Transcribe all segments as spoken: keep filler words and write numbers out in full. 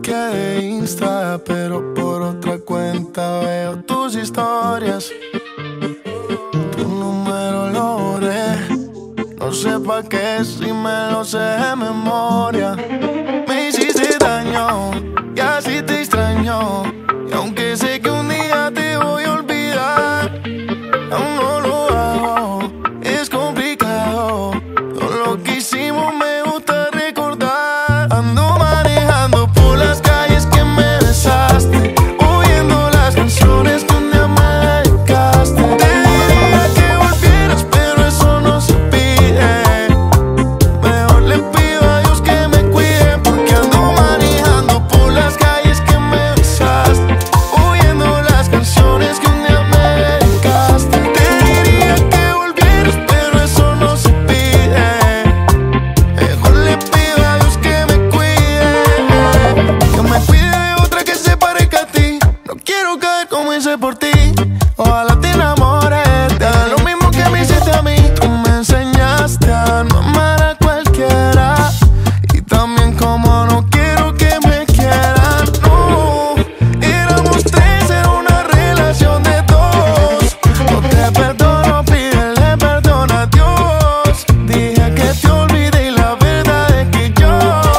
bloqueé de Insta, pero por otra cuenta veo tus historias. Tu número lo borré, no sé pa' qué si me lo sé de memoria. Me hiciste daño y así te extraño, y aunque sé que un día te voy a olvidar, aún no lo hago, es complicado. Todo lo que hicimos me gusta recordar. Ando manejando por las calles que me besaste, oyendo las canciones que un día me dedicaste. Te diría que volvieras, pero eso no se pide. Mejor le pido a Dios que me cuide, porque ando manejando por las calles que me besaste, oyendo las canciones que un día me dedicaste. Te diría que volvieras, pero eso no se pide. Mejor le pido a Dios que me cuide, que me cuide de otra que se parezca a ti. No quiero caer como hice por ti. Ojalá te enamores, te haga lo mismo que me hiciste a mí. Tú me enseñaste a no amar a cualquiera, y también como no quiero que me quieran. No, éramos tres, era una relación de dos. No te perdono, pídele perdón a Dios. Dije que te olvidé y la verdad es que yo,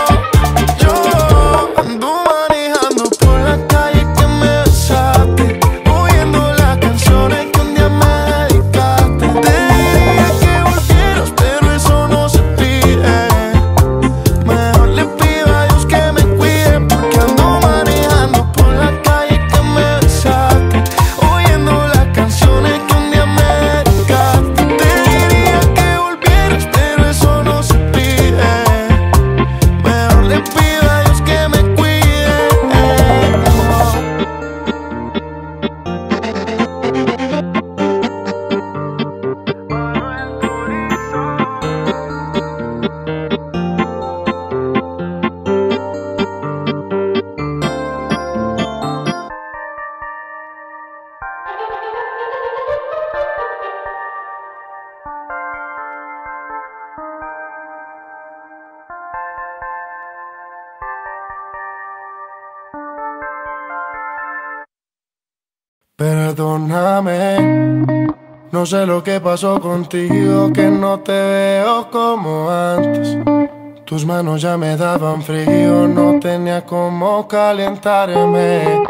yo ando manejando por la calle que me besaste, oyendo las canciones que un día me dedicaste. Te diría que volvieras, pero eso no se pide. Mejor le pido a Dios que me cuide, porque ando manejando por la calle que me besaste, oyendo las canciones que un día me dedicaste. Te diría que volvieras, pero eso no se pide. Mejor le pido a Dios que me cuide. Perdóname, no sé lo que pasó contigo, que no te veo como antes. Tus manos ya me daban frío, no tenía cómo calentarme.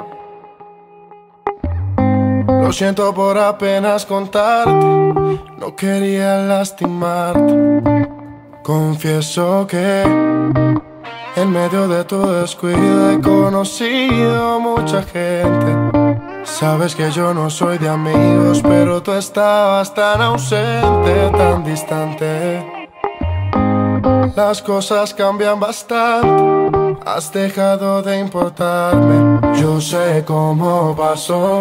Lo siento por apenas contarte, no quería lastimarte. Confieso que en medio de tu descuido he conocido mucha gente. Sabes que yo no soy de amigos, pero tú estabas tan ausente, tan distante. Las cosas cambian bastante, has dejado de importarme. Yo sé cómo pasó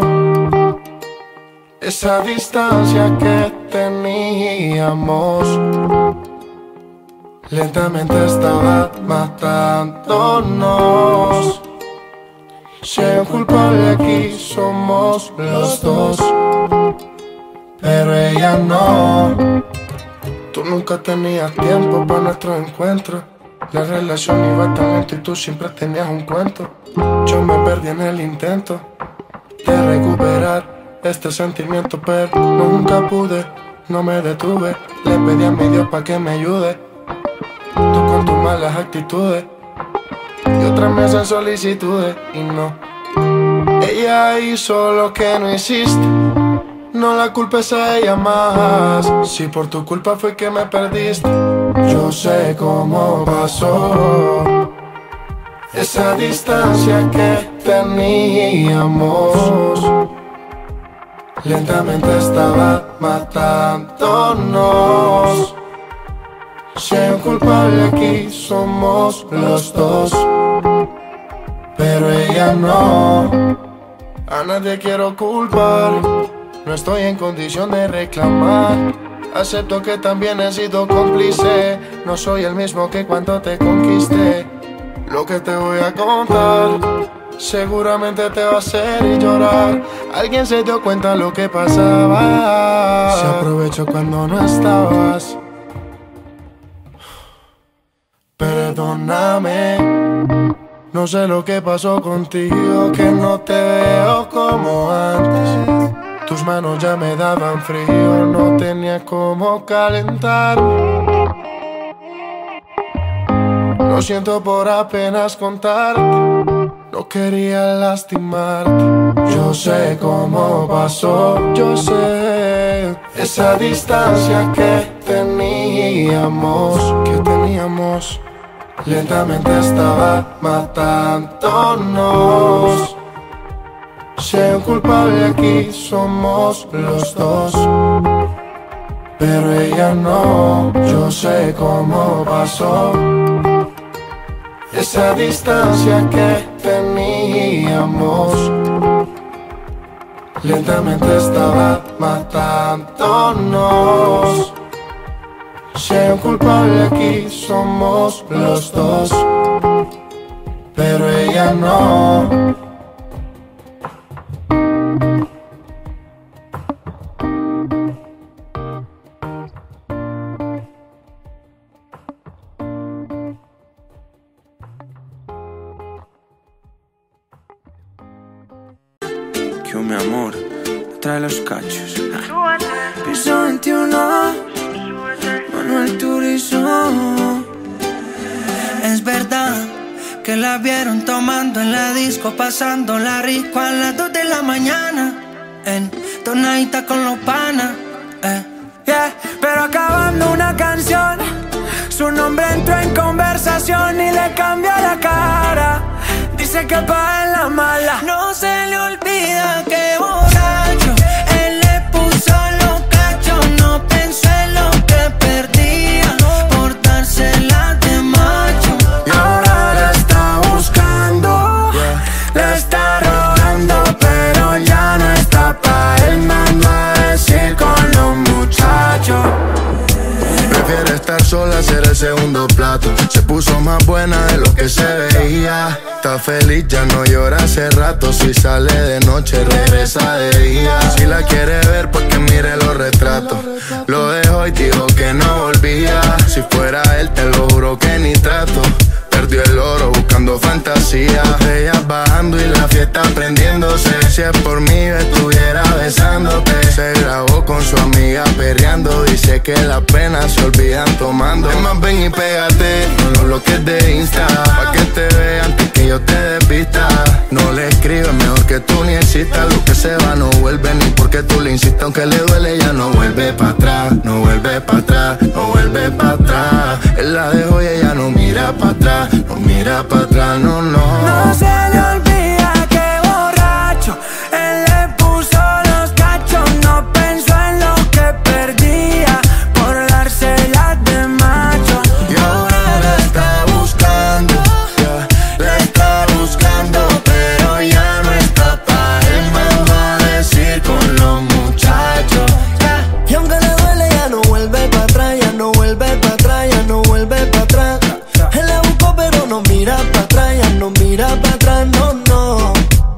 esa distancia que teníamos. Lentamente estaba matándonos. Si hay un culpable aquí somos los dos, pero ella no. Tú nunca tenías tiempo para nuestro encuentro. La relación iba tan lento y tú siempre tenías un cuento. Yo me perdí en el intento de recuperar este sentimiento, pero nunca pude, no me detuve. Le pedí a mi Dios pa' que me ayude. Tú con tus malas actitudes y otras meses solicitudes, y no. Ella hizo lo que no hiciste, no la culpes a ella más. Si por tu culpa fue que me perdiste, yo sé cómo pasó esa distancia que teníamos. Lentamente estaba matándonos. Si hay un culpable aquí somos los dos, pero ella no. A nadie quiero culpar, no estoy en condición de reclamar. Acepto que también he sido cómplice, no soy el mismo que cuando te conquisté. Lo que te voy a contar seguramente te va a hacer llorar. Alguien se dio cuenta lo que pasaba, se aprovechó cuando no estabas. Perdóname, No sé lo que pasó contigo, que no te veo como antes. Tus manos ya me daban frío, no tenía cómo calentar. Lo siento por apenas contarte, no quería lastimarte. Yo sé cómo pasó, yo sé. Esa distancia que teníamos, que teníamos, lentamente estaba matándonos. Si hay un culpable aquí somos los dos, pero ella no. Yo sé cómo pasó. Esa distancia que teníamos, lentamente estaba matándonos. Si hay un culpable aquí somos los dos, pero ella no. Que mi amor trae los cachos. Piso veintiuno, Manuel Turizo. Es verdad que la vieron tomando en la disco, pasándola rico a las dos de la mañana, en tonadita con los panas, eh. Yeah, pero acabando una canción, su nombre entró en conversación y le cambió la cara. Dice que pa' en la mala no se le olvida que borracho él le puso los cachos. No pensó en lo que perdía por dársela de macho. Y ahora la está buscando, yeah. La está rogando, pero ya no está pa' él. Mando a decir con los muchachos. Prefiere estar sola, ser el segundo plato. Se puso más buena de lo que se veía. Está feliz, ya no llora hace rato. Si sale de noche, regresa de día. Si la quiere ver, pues que mire los retratos. Lo dejó y dijo que no volvía. Si fuera él, te lo juro que ni trato. Perdió el oro buscando fantasía. Ellas bajando y la fiesta prendiéndose. Si es por mí, estuviera besándote. Se grabó con su amiga perreando. Dice que las penas se olvidan tomando. Es más, ven y pégate, no los bloques de Insta, pa' que te vean antes que yo te despista. No le escribes, mejor que tú ni existas. Lo que se va no vuelve, ni porque tú le insistas. Aunque le duele, ya no vuelve pa' atrás. No vuelve pa' atrás, no vuelve pa' atrás. Él la dejó y ella no mira pa' atrás. No mira pa' atrás, no, no. No se le olvida que borracho él le puso los cachos. No pensó en lo que perdía por dársela de macho. Y ahora la está buscando, yeah. La está buscando, pero ya no está pa' él. Mando a decir con los muchachos, yeah. Y aunque le duele, ya no vuelve pa' atrás. Ya no vuelve pa' atrás, ya no vuelve pa' atrás. Él la buscó pero no mira pa' atrás. Ya no mira pa' atrás, no, no.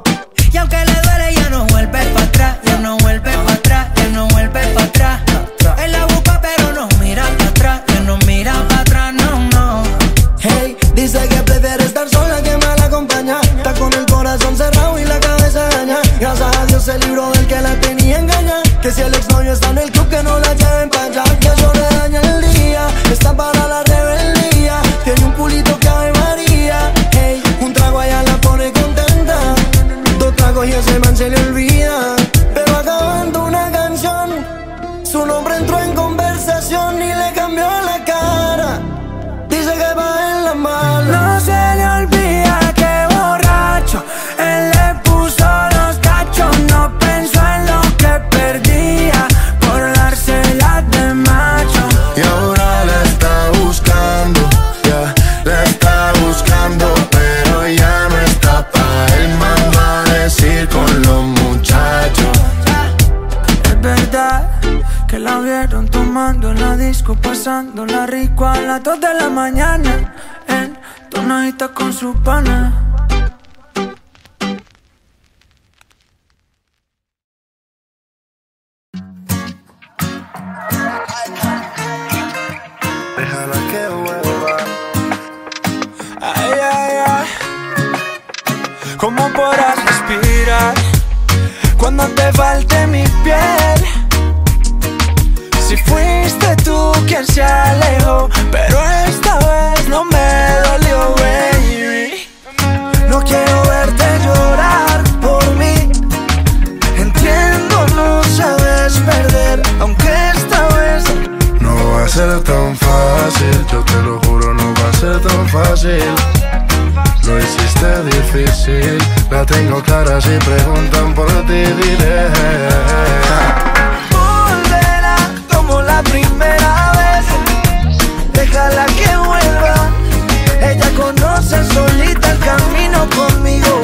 Y aunque le duele, ya no vuelve pa' atrás. Ya no vuelve pa' atrás, ya no vuelve pa' atrás. Él la busca pero no mira pa' atrás. Ya no mira pa' atrás, no, no. Hey, dice que prefiere estar sola que mal acompañada. Está con el corazón cerrado y la cabeza dañada. Gracias a Dios se libró del que la tenía engañada. Que si el exnovio está en el club, que no la lleven pa' allá. Que eso le daña el día, está para la rebeldía. Tiene un culito que Ave María. Hey, un trago allá la pone contenta. Dos tragos y ese man se le olvida. Pero acabando una canción, su nombre entró en conversación y le cambió la cara. Dice que va en la mala. No se le olvida que borracho él le puso los cachos. No pensó en lo que perdía por dársela de macho. y ahora la está buscando, yeah. La está buscando, pero ya no está pa' él. Mando a decir con los muchachos. Es verdad que la vieron tomando en la disco, pasándola rico a las dos de la mañana, en tonadita con su pana. Déjala que vuelva. Ay, ay, ay. cuando te falte mi piel. Si fuiste tú quien se alejó, pero esta vez no me dolió, baby. No quiero verte llorar por mí. Entiendo, no sabes perder, aunque esta vez no va a ser tan fácil, yo te lo juro, no va a ser tan fácil. Lo hiciste difícil, la tengo clara, si preguntan por ti diré. Volverá como la primera vez, déjala que vuelva. Ella conoce solita el camino conmigo.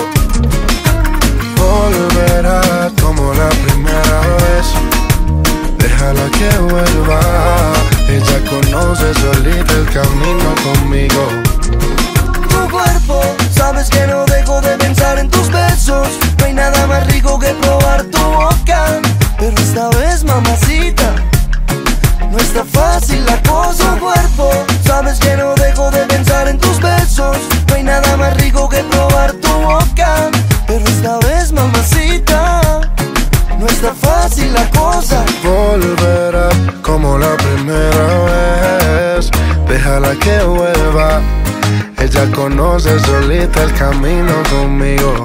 Volverá como la primera vez, déjala que vuelva. Ella conoce solita el camino conmigo. Tu cuerpo, sabes que no dejo de pensar en tus besos. No hay nada más rico que probar tu boca. Pero esta vez, mamacita, no está fácil la cosa. Tu cuerpo, sabes que no dejo de pensar en tus besos. No hay nada más rico que probar tu boca. Pero esta vez, mamacita, no está fácil la cosa. Volverá como la primera vez, déjala que vuelva. Ella conoce solita el camino conmigo.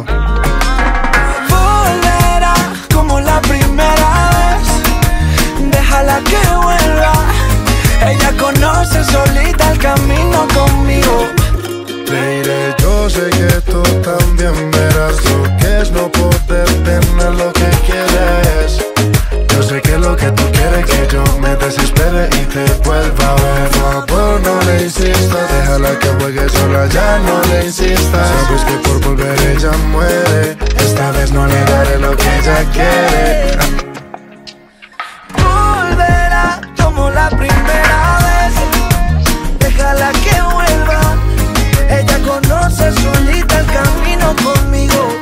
Volverá como la primera vez, déjala que vuelva. Ella conoce solita el camino conmigo. Te diré, yo sé que tú también verás lo que es no poder tener lo que quieres. Yo sé que lo que tú quieres que yo me desespere y te vuelva a ver. Por favor, no le insistas, déjala que juegue sola, ya no le insistas. Sabes que por volver ella muere, esta vez no le daré lo que ella quiere. Volverá como la primera vez, déjala que vuelva. Ella conoce solita el camino conmigo.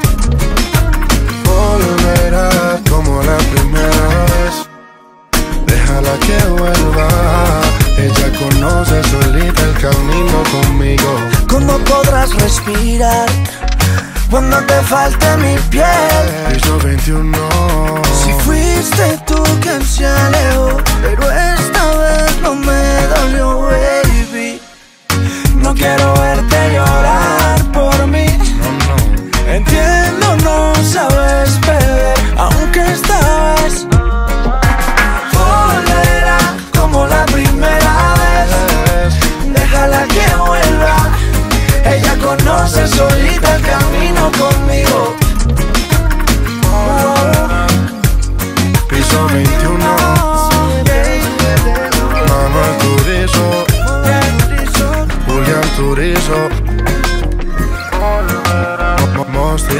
Volverá como la primera vez, déjala que vuelva. Ella conoce solita el camino conmigo. ¿Cómo podrás respirar cuando te falte mi piel? Piso veintiuno. Si fuiste tú quien se alejó, pero esta vez no me dolió, baby. No quiero verte llorar por mí. No, no. Entiendo, no sabes perder, aunque esta vez volverá como la primera vez. Déjala que vuelva. Ella conoce solita el camino conmigo. Piso veintiuno. Manuel Turizo, Julián Turizo, Mosti.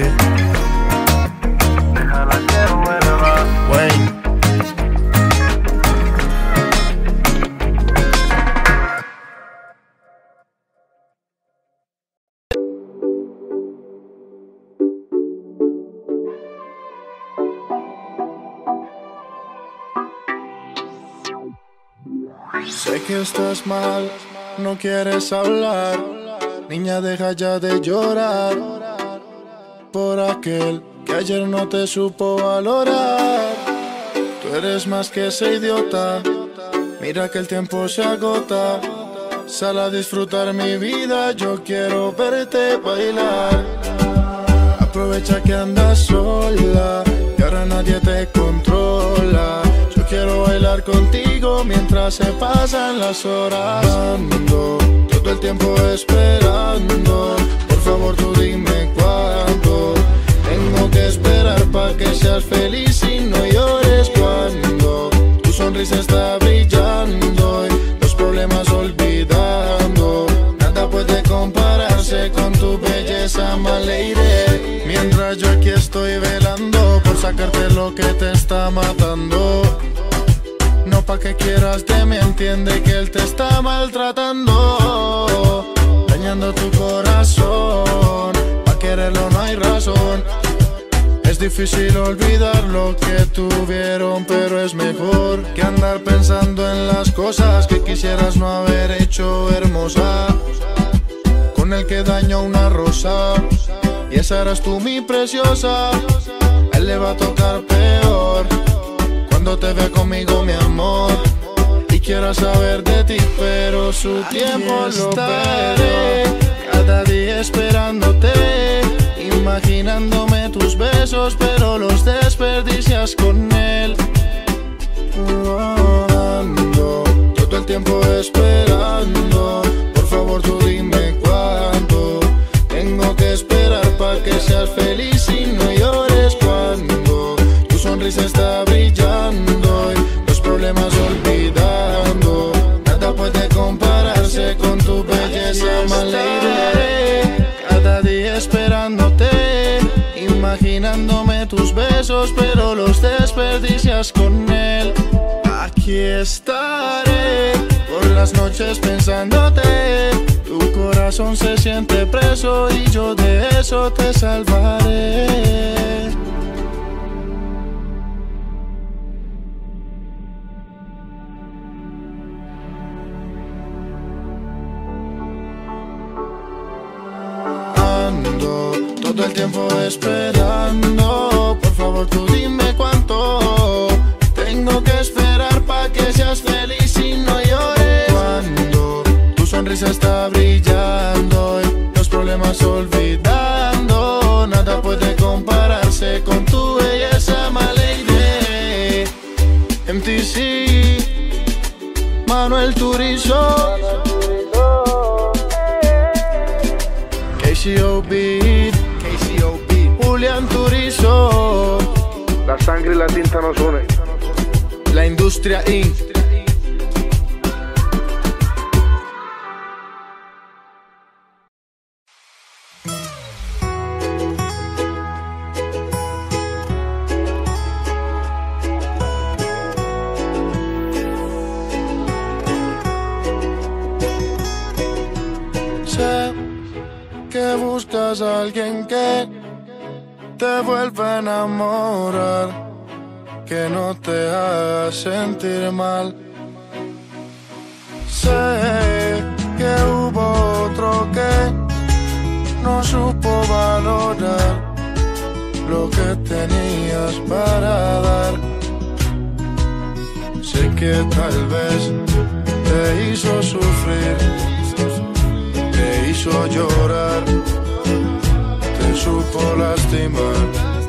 Déjala que vuelva. Wayne. Sé que estás mal, no quieres hablar. Niña, deja ya de llorar por aquel que ayer no te supo valorar. Tú eres más que ese idiota, mira que el tiempo se agota. Sal a disfrutar mi vida, yo quiero verte bailar. Aprovecha que andas sola y ahora nadie te controla. Yo quiero bailar contigo mientras se pasan las horas. Ando todo el tiempo esperando, por favor tú dime cuándo. Tengo que esperar pa' que seas feliz y no llores cuando tu sonrisa está brillando y los problemas olvidando. Nada puede compararse con tu belleza, Maleire. Mientras yo aquí estoy velando por sacarte lo que te está matando. No pa' que quieras de mí, entiende que él te está maltratando, dañando tu corazón. Pa' quererlo no hay razón. Es difícil olvidar lo que tuvieron, pero es mejor que andar pensando en las cosas que quisieras no haber hecho, hermosa. Con el que dañó una rosa, y esa eras tú, mi preciosa. Él él le va a tocar peor cuando te vea conmigo, mi amor, y quiera saber de ti, pero su tiempo lo estaré, cada día esperándote, imaginándome tus besos, pero los desperdicias con él. Ando todo el tiempo esperando, por favor tú dime cuánto tengo que esperar para que seas feliz y no llores, cuando tu sonrisa está brillando y los problemas olvidando. Nada puede compararse con tu belleza, my lady. Cada día esperándote, imaginándome tus besos, pero los desperdicias con él. Aquí estaré por las noches pensándote. Tu corazón se siente preso y yo de eso te salvaré. Ando todo el tiempo esperando, por favor tú dime cuánto tengo que esperar pa' que seas feliz y no llores, cuando tu sonrisa está brillando y los problemas olvidando. Nada puede compararse con tu belleza, my lady. M T C, Manuel Turizo, K C O B, Julián Turizo. La sangre y la tinta nos unen. La Industria incorporated. Sé que buscas a alguien que te vuelva a enamorar, que no te haga sentir mal. Sé que hubo otro que no supo valorar lo que tenías para dar. Sé que tal vez te hizo sufrir, te hizo llorar, te supo lastimar.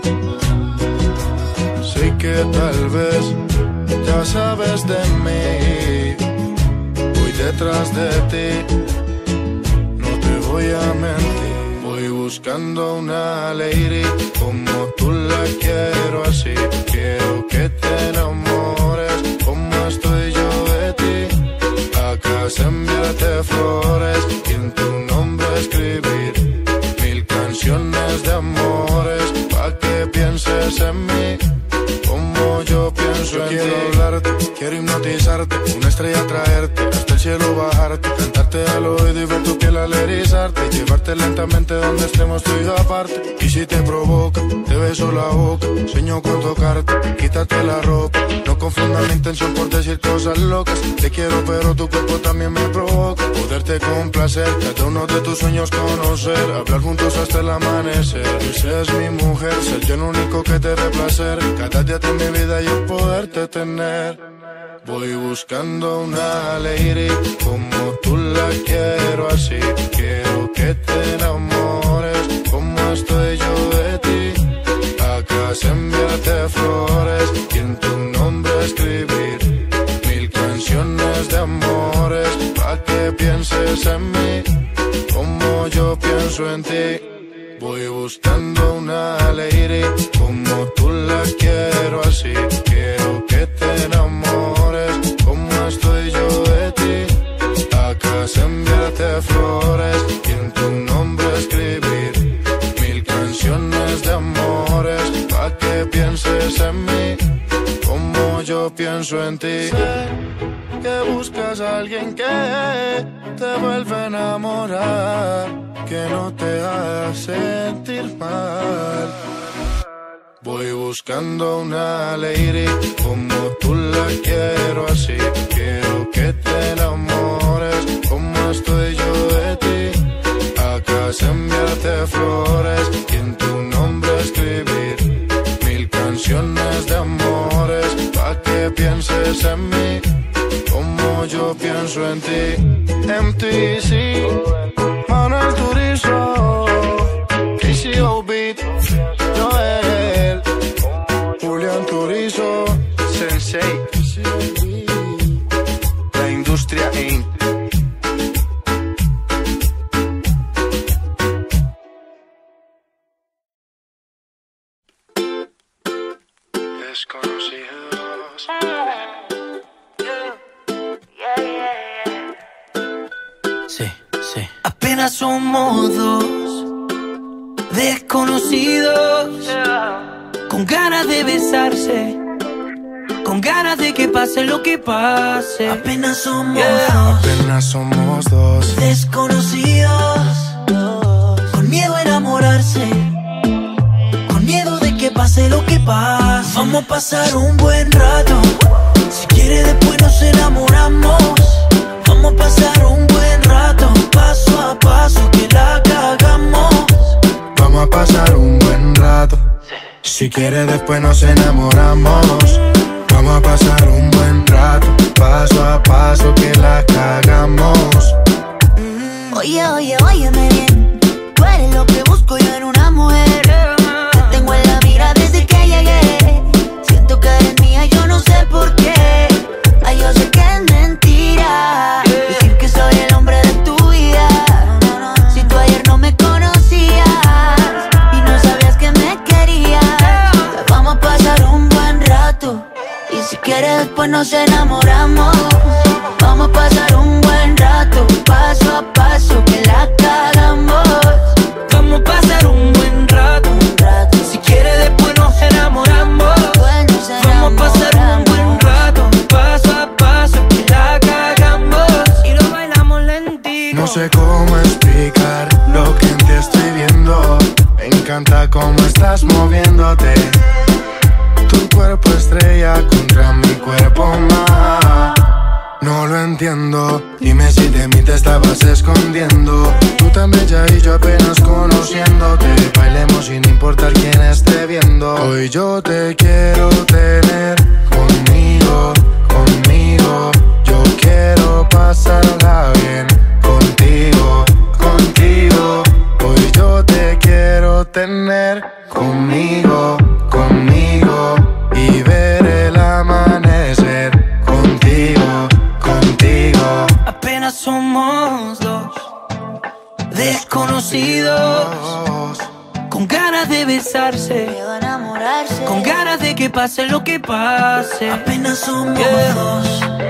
Sé que tal vez ya sabes de mí, voy detrás de ti, no te voy a mentir. Voy buscando una lady como tú la quiero así. Quiero que te enamores como estoy yo de ti. A casa enviarte flores y en tu nombre escribir mil canciones de amores pa' que pienses en mí como yo pienso en ti. Quiero hablarte, quiero hipnotizarte, una estrella traerte, hasta el cielo bajarte, cantarte al oído y ver tu piel al erizarte, llevarte lentamente donde estemos tú y yo aparte. Y si te provoca, te beso la boca, sueño con tocarte, quítate la ropa. No confundas mi intención por decir cosas locas. Te quiero pero tu cuerpo también me provoca. Poderte complacer, cada uno de tus sueños conocer, hablar juntos hasta el amanecer. Tú seas mi mujer, ser yo el único que te dé placer. Cada día de mi vida yo poderte tener. Voy buscando una lady como tú la quiero así. Quiero que te enamores como estoy yo de ti. A casa enviarte flores y en tu nombre escribir mil canciones de amores pa' que pienses en mí como yo pienso en ti. Voy buscando una lady como tú la quiero así. Quiero que te enamores como estoy yo de ti. A casa enviarte flores y en tu nombre escribir mil canciones de amores pa' que pienses en mí como yo pienso en ti. Sé que buscas a alguien que te vuelva a enamorar, que no te haga sentir mal. Voy buscando una lady como tú la quiero así. Quiero que te enamores como estoy yo de ti. A casa enviarte flores y en tu nombre escribir mil pa' que pienses en mí, como yo pienso en ti. M T C, Manuel Turizo, K C O B, Joel, Julián Turizo, Sensei, La Industria Incorporated. Desconocidos. Sí, sí. Apenas somos dos desconocidos, con ganas de besarse, con ganas de que pase lo que pase. Apenas somos yeah. dos, apenas somos dos desconocidos, con miedo a enamorarse, con miedo de que pase lo que pase. Vamos a pasar un buen rato, si quiere después nos enamoramos. Vamos a pasar un buen rato, paso a paso que la cagamos. Vamos a pasar un buen rato, si quiere después nos enamoramos. Vamos a pasar un buen rato, paso a paso que la cagamos. Oye, oye, óyeme bien, tú eres lo que busco yo en una mujer. Te tengo en la mira desde que llegué, siento que eres mía, yo no sé por qué. Ay, yo sé que es mentira decir que soy el hombre de tu vida. Si tú ayer no me conocías y no sabías que me querías, vamos a pasar un buen rato, y si quieres después nos enamoramos. Vamos a pasar un buen rato, paso a paso que la cagamos. Vamos a pasar un buen rato, Un rato, si quiere después nos enamoramos. después nos Vamos a pasar un buen rato, paso a paso que la cagamos. Y lo bailamos lentito. No sé cómo explicar lo que en ti estoy viendo. Me encanta cómo estás moviéndote. Tu cuerpo estrella contra mi cuerpo más. No lo entiendo, dime si de mí te estabas escondiendo. Tú tan bella y yo apenas conociéndote. Bailemos sin importar quién esté viendo. Hoy yo te quiero tener conmigo, conmigo. Yo quiero pasarla bien contigo, contigo. Hoy yo te quiero tener conmigo, conmigo. Y ver el amanecer contigo, contigo. Apenas somos dos desconocidos, con ganas de besarse, miedo a enamorarse, con ganas de que pase lo que pase. Apenas somos Yeah. dos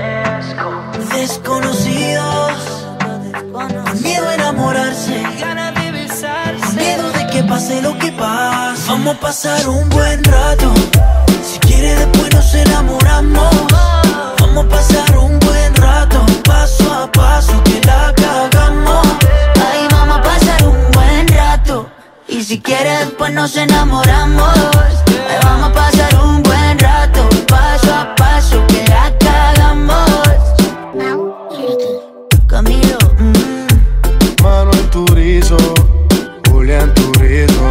desconocidos, con miedo a enamorarse, ganas de besarse, miedo de que pase lo que pase. Vamos a pasar un buen rato, si quiere después nos enamoramos. Vamos a pasar un buen rato, paso a paso que la cagamos. Ay, vamos a pasar un buen rato, y si quieres después nos enamoramos. Ay, vamos a pasar un buen rato, paso a paso que la cagamos. Camilo, mm. Manuel Turizo, Julián Turizo.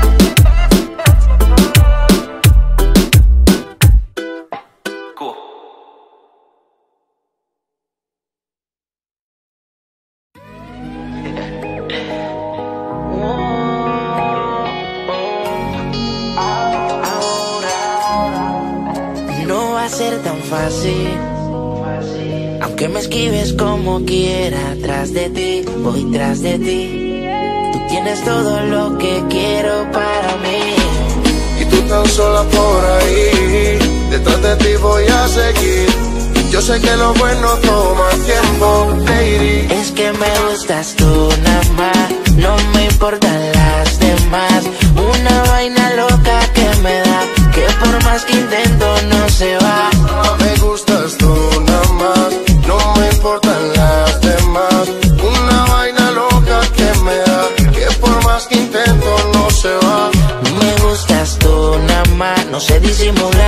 No va a ser tan fácil, aunque me esquives como quiera. Tras de ti, voy tras de ti. Tú tienes todo lo que quiero para mí. Y tú tan sola por ahí, detrás de ti voy a seguir. Yo sé que lo bueno toma tiempo, lady. Es que me gustas tú nada más, no me importan las demás. Una vaina loca que me da, que por más que intento no se va. Me gustas tú nada más, no me importan las demás. Una vaina loca que me da, que por más que intento no se va. Me gustas tú nada más, no sé disimular. La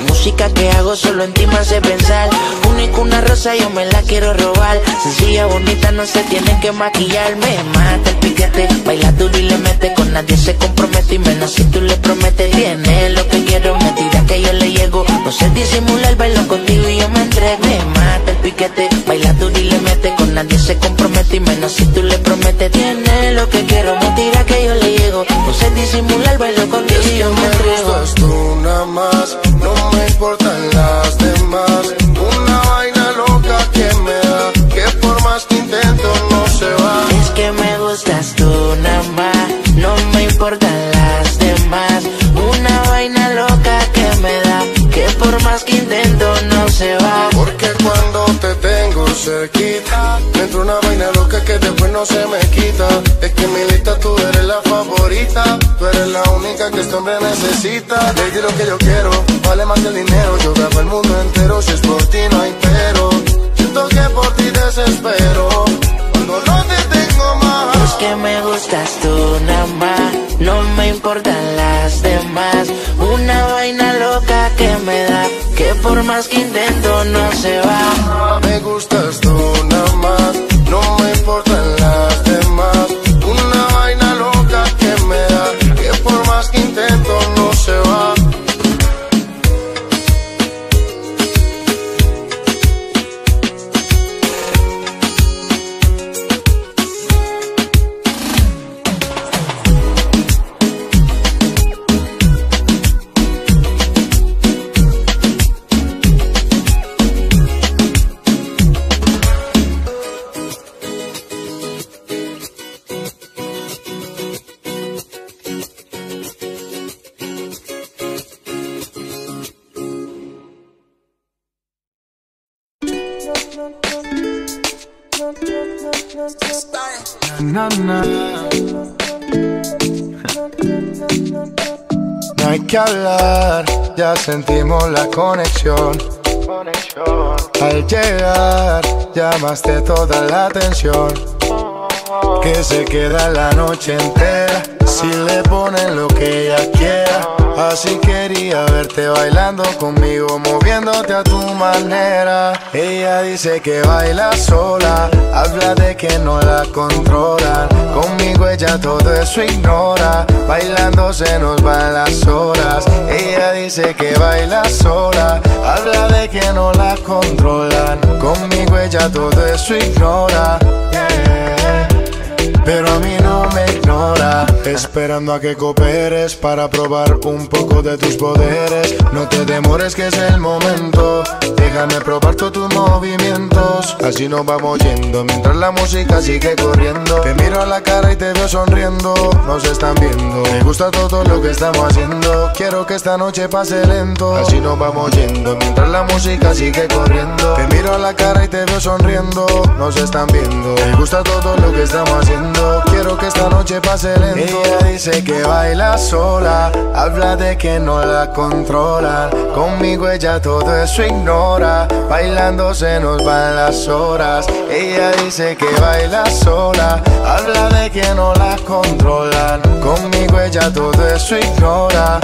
música que hago solo en ti me hace pensar. Única una rosa, yo me la quiero robar. Sencilla, bonita, no se tiene que maquillar. Me mata el piquete, baila duro y le mete. Con nadie se compromete y menos si tú le prometes. Tiene lo que quiero, me tira que yo le llego. No sé disimular, bailo contigo y yo me entrego. Me mata el piquete, baila duro y le mete. Con nadie se compromete y menos si tú le prometes. Tiene lo que quiero, me tira que yo le llego. No sé disimular, bailo contigo y yo me entrego. Me gustas tú nada más, no me importan las demás. Una vaina loca que me da, que por más que intento no se va. Es que me gustas tú nada más, no me importan las demás. Una vaina loca que me da, que por más que intento no se va. Porque cuando te tengo cerquita, me entra una vaina loca que después no se me quita. Es que en mi lista tú eres la favorita, tú eres la única que este hombre necesita. Baby, lo que yo quiero vale más que el dinero. Yo grabo el mundo entero, si es por ti no hay pero. Siento que por ti desespero cuando no te tengo más. Es que me gustas tú nada más, no me importan las demás. Una vaina loca que me da, que por más que intento no se va. Me gustas tú nada más, no me importan las demás. Una vaina loca que me da, que por más que intento no se va. Na, na. No hay que hablar, ya sentimos la conexión. Al llegar, llamaste toda la atención. Que se queda la noche entera, si le ponen lo que ella quiera. Así quería verte bailando conmigo, moviéndote a tu manera. Ella dice que baila sola, habla de que no la controlan. Conmigo ella todo eso ignora, bailando se nos van las horas. Ella dice que baila sola, habla de que no la controlan. Conmigo ella todo eso ignora, yeah. Pero a mí no me ignora, esperando a que cooperes para probar un poco de tus poderes. No te demores que es el momento, déjame probar todos tus movimientos. Así nos vamos yendo mientras la música sigue corriendo. Te miro a la cara y te veo sonriendo, nos están viendo. Me gusta todo lo que estamos haciendo, quiero que esta noche pase lento. Así nos vamos yendo mientras la música sigue corriendo. Te miro a la cara y te veo sonriendo, nos están viendo. Me gusta todo lo que estamos haciendo, quiero que esta noche pase lento. Ella dice que baila sola, habla de que no la controlan. Conmigo ella todo eso ignora, bailando se nos van las horas. Ella dice que baila sola, habla de que no la controlan. Conmigo ella todo eso ignora,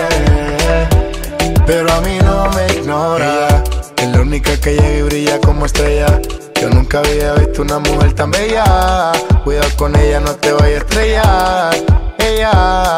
yeah. Pero a mí no me ignora. Ella es la única que llega y brilla como estrella. Yo nunca había visto una mujer tan bella. Cuidado con ella, no te vayas a estrellar. Ella,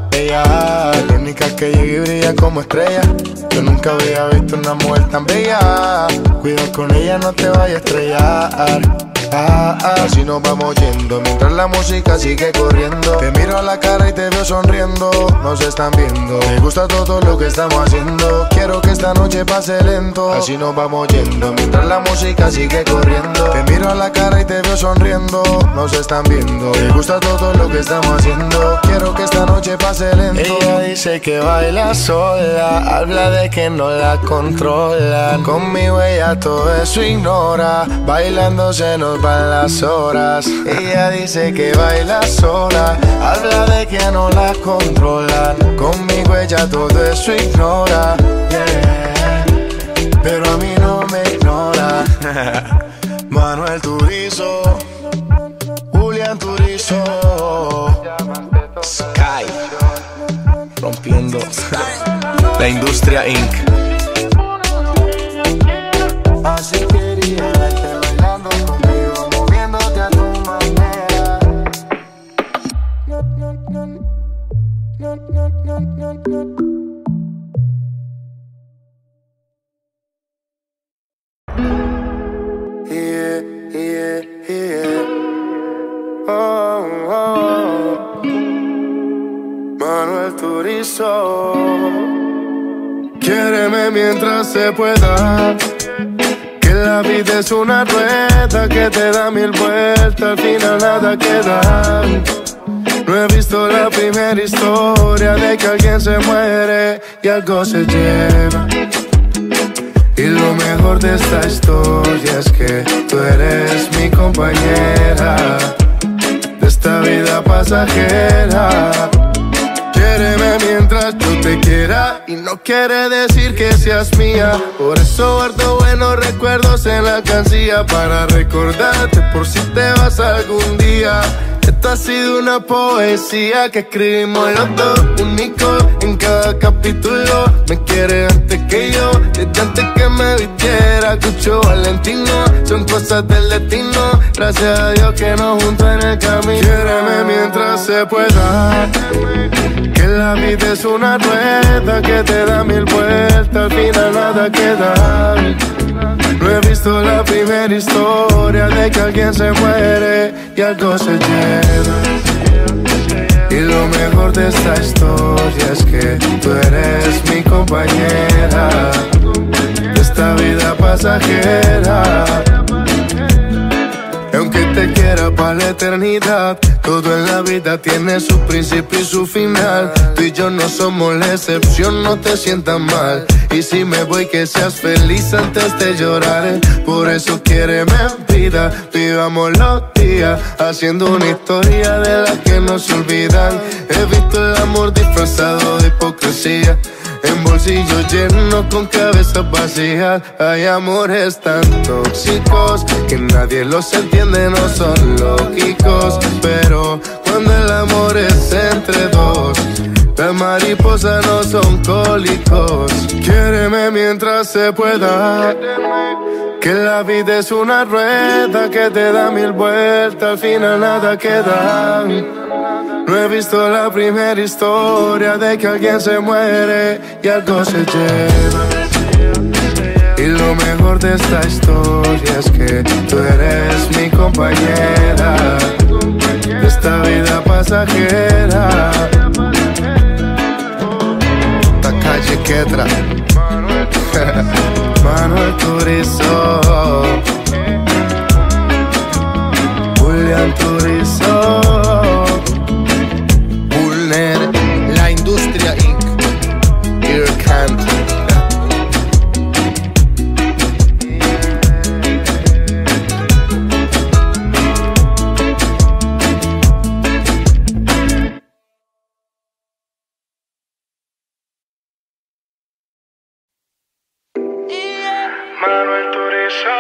ella, la única que llega y brilla como estrella. Yo nunca había visto una mujer tan bella. Cuidado con ella, no te vayas a estrellar. Ah, ah, así nos vamos yendo mientras la música sigue corriendo. Te miro a la cara y te veo sonriendo, nos están viendo. Me gusta todo lo que estamos haciendo, quiero que esta noche pase lento. Así nos vamos yendo mientras la música sigue corriendo. Te miro a la cara y te veo sonriendo, nos están viendo. Me gusta todo lo que estamos haciendo, quiero que esta noche pase lento. Ella dice que baila sola, habla de que no la controlan. Conmigo ella todo eso ignora, bailando se nos van las horas. Ella dice que baila sola, habla de que no la controlan. Conmigo ella todo eso ignora, yeah. Pero a mí no me ignora. Manuel Turizo, Julián Turizo, Sky, rompiendo la industria incorporated. chorizo. Quiéreme mientras se pueda, que la vida es una rueda que te da mil vueltas, al final nada queda. No he visto la primera historia de que alguien se muere y algo se lleva. Y lo mejor de esta historia es que tú eres mi compañera de esta vida pasajera. Quiéreme mientras yo te quiera, y no quiere decir que seas mía. Por eso guardo buenos recuerdos en la alcancía, para recordarte por si te vas algún día. Esta ha sido una poesía que escribimos los dos, único en cada capítulo. Me quiere antes que yo, desde antes que me vistiera Cucho Valentino. Son cosas del destino, gracias a Dios que nos juntó en el camino. Quiéreme mientras se pueda, que la vida es una rueda que te da mil vueltas, al final nada queda. No he visto la primera historia de que alguien se muere y algo se lleva. Y lo mejor de esta historia es que tú eres mi compañera de esta vida pasajera. Aunque te quiera para la eternidad, todo en la vida tiene su principio y su final. Tú y yo no somos la excepción, no te sientas mal. Y si me voy, que seas feliz antes de llorar. Por eso quiéreme en vida, vivamos los días haciendo una historia de las que no se olvidan. He visto el amor disfrazado de hipocresía, en bolsillos llenos con cabezas vacías. Hay amores tan tóxicos que nadie los entiende, no son lógicos. Pero cuando el amor es entre dos, las mariposas no son cólicos. Quiéreme mientras se pueda, que la vida es una rueda que te da mil vueltas, al final nada queda. No he visto la primera historia de que alguien se muere y algo se lleva. Y lo mejor de esta historia es que tú eres mi compañera de esta vida pasajera. Esta calle Quetra Manuel Turizo, Julián Turizo, La Industria incorporated. Dear Kant. Manuel Turizo.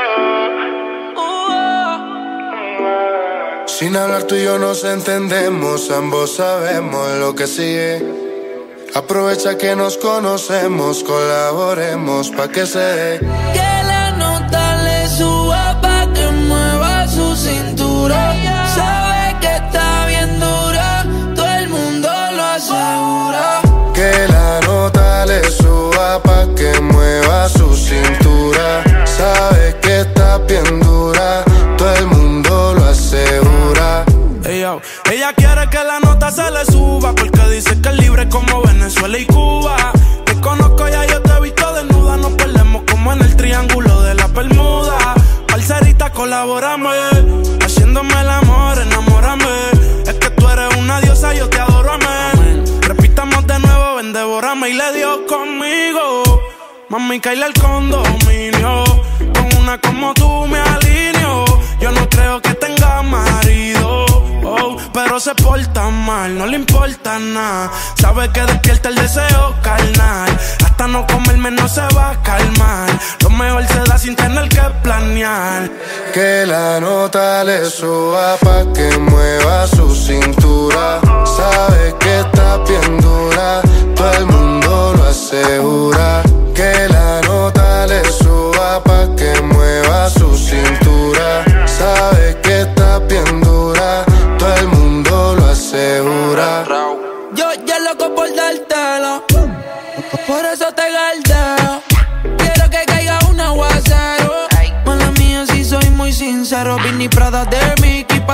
Sin hablar tú y yo nos entendemos, ambos sabemos lo que sigue. Aprovecha que nos conocemos, colaboremos pa' que se dé. Que la nota le suba pa' que mueva su cintura. Sabe que está bien dura, todo el mundo lo asegura. Que la nota le suba pa' que mueva su cintura. Sabe que está bien dura, todo el mundo lo asegura. Hey, yo. Ella quiere que la nota se le suba, porque dice que es libre como Venezuela y Cuba. Te conozco, ya yo te he visto desnuda. Nos perdemos como en el triángulo de la Bermuda. Parcerita, colabórame, haciéndome el amor, enamórame. Es que tú eres una diosa, yo te adoro, amén. Repitamos de nuevo, ven, devórame. Y le dio conmigo, mami, caíle al condominio. Con una como tú me alineo. Yo no creo que tenga marido, oh, pero se porta mal, no le importa nada. Sabe que despierta el deseo carnal. Hasta no comerme no se va a calmar. Lo mejor se da sin tener que planear. Que la nota le suba pa' que mueva su cintura. Sabe que está bien dura, todo el mundo lo asegura. Que la nota le suba pa' que mueva su cintura. Sabe que está bien dura, todo el mundo lo asegura. Yo ya loco por dártelo, por eso te galdeo. Quiero que caiga un aguacero. Mala mía, si soy muy sincero. Vinny Prada de Mickey pa'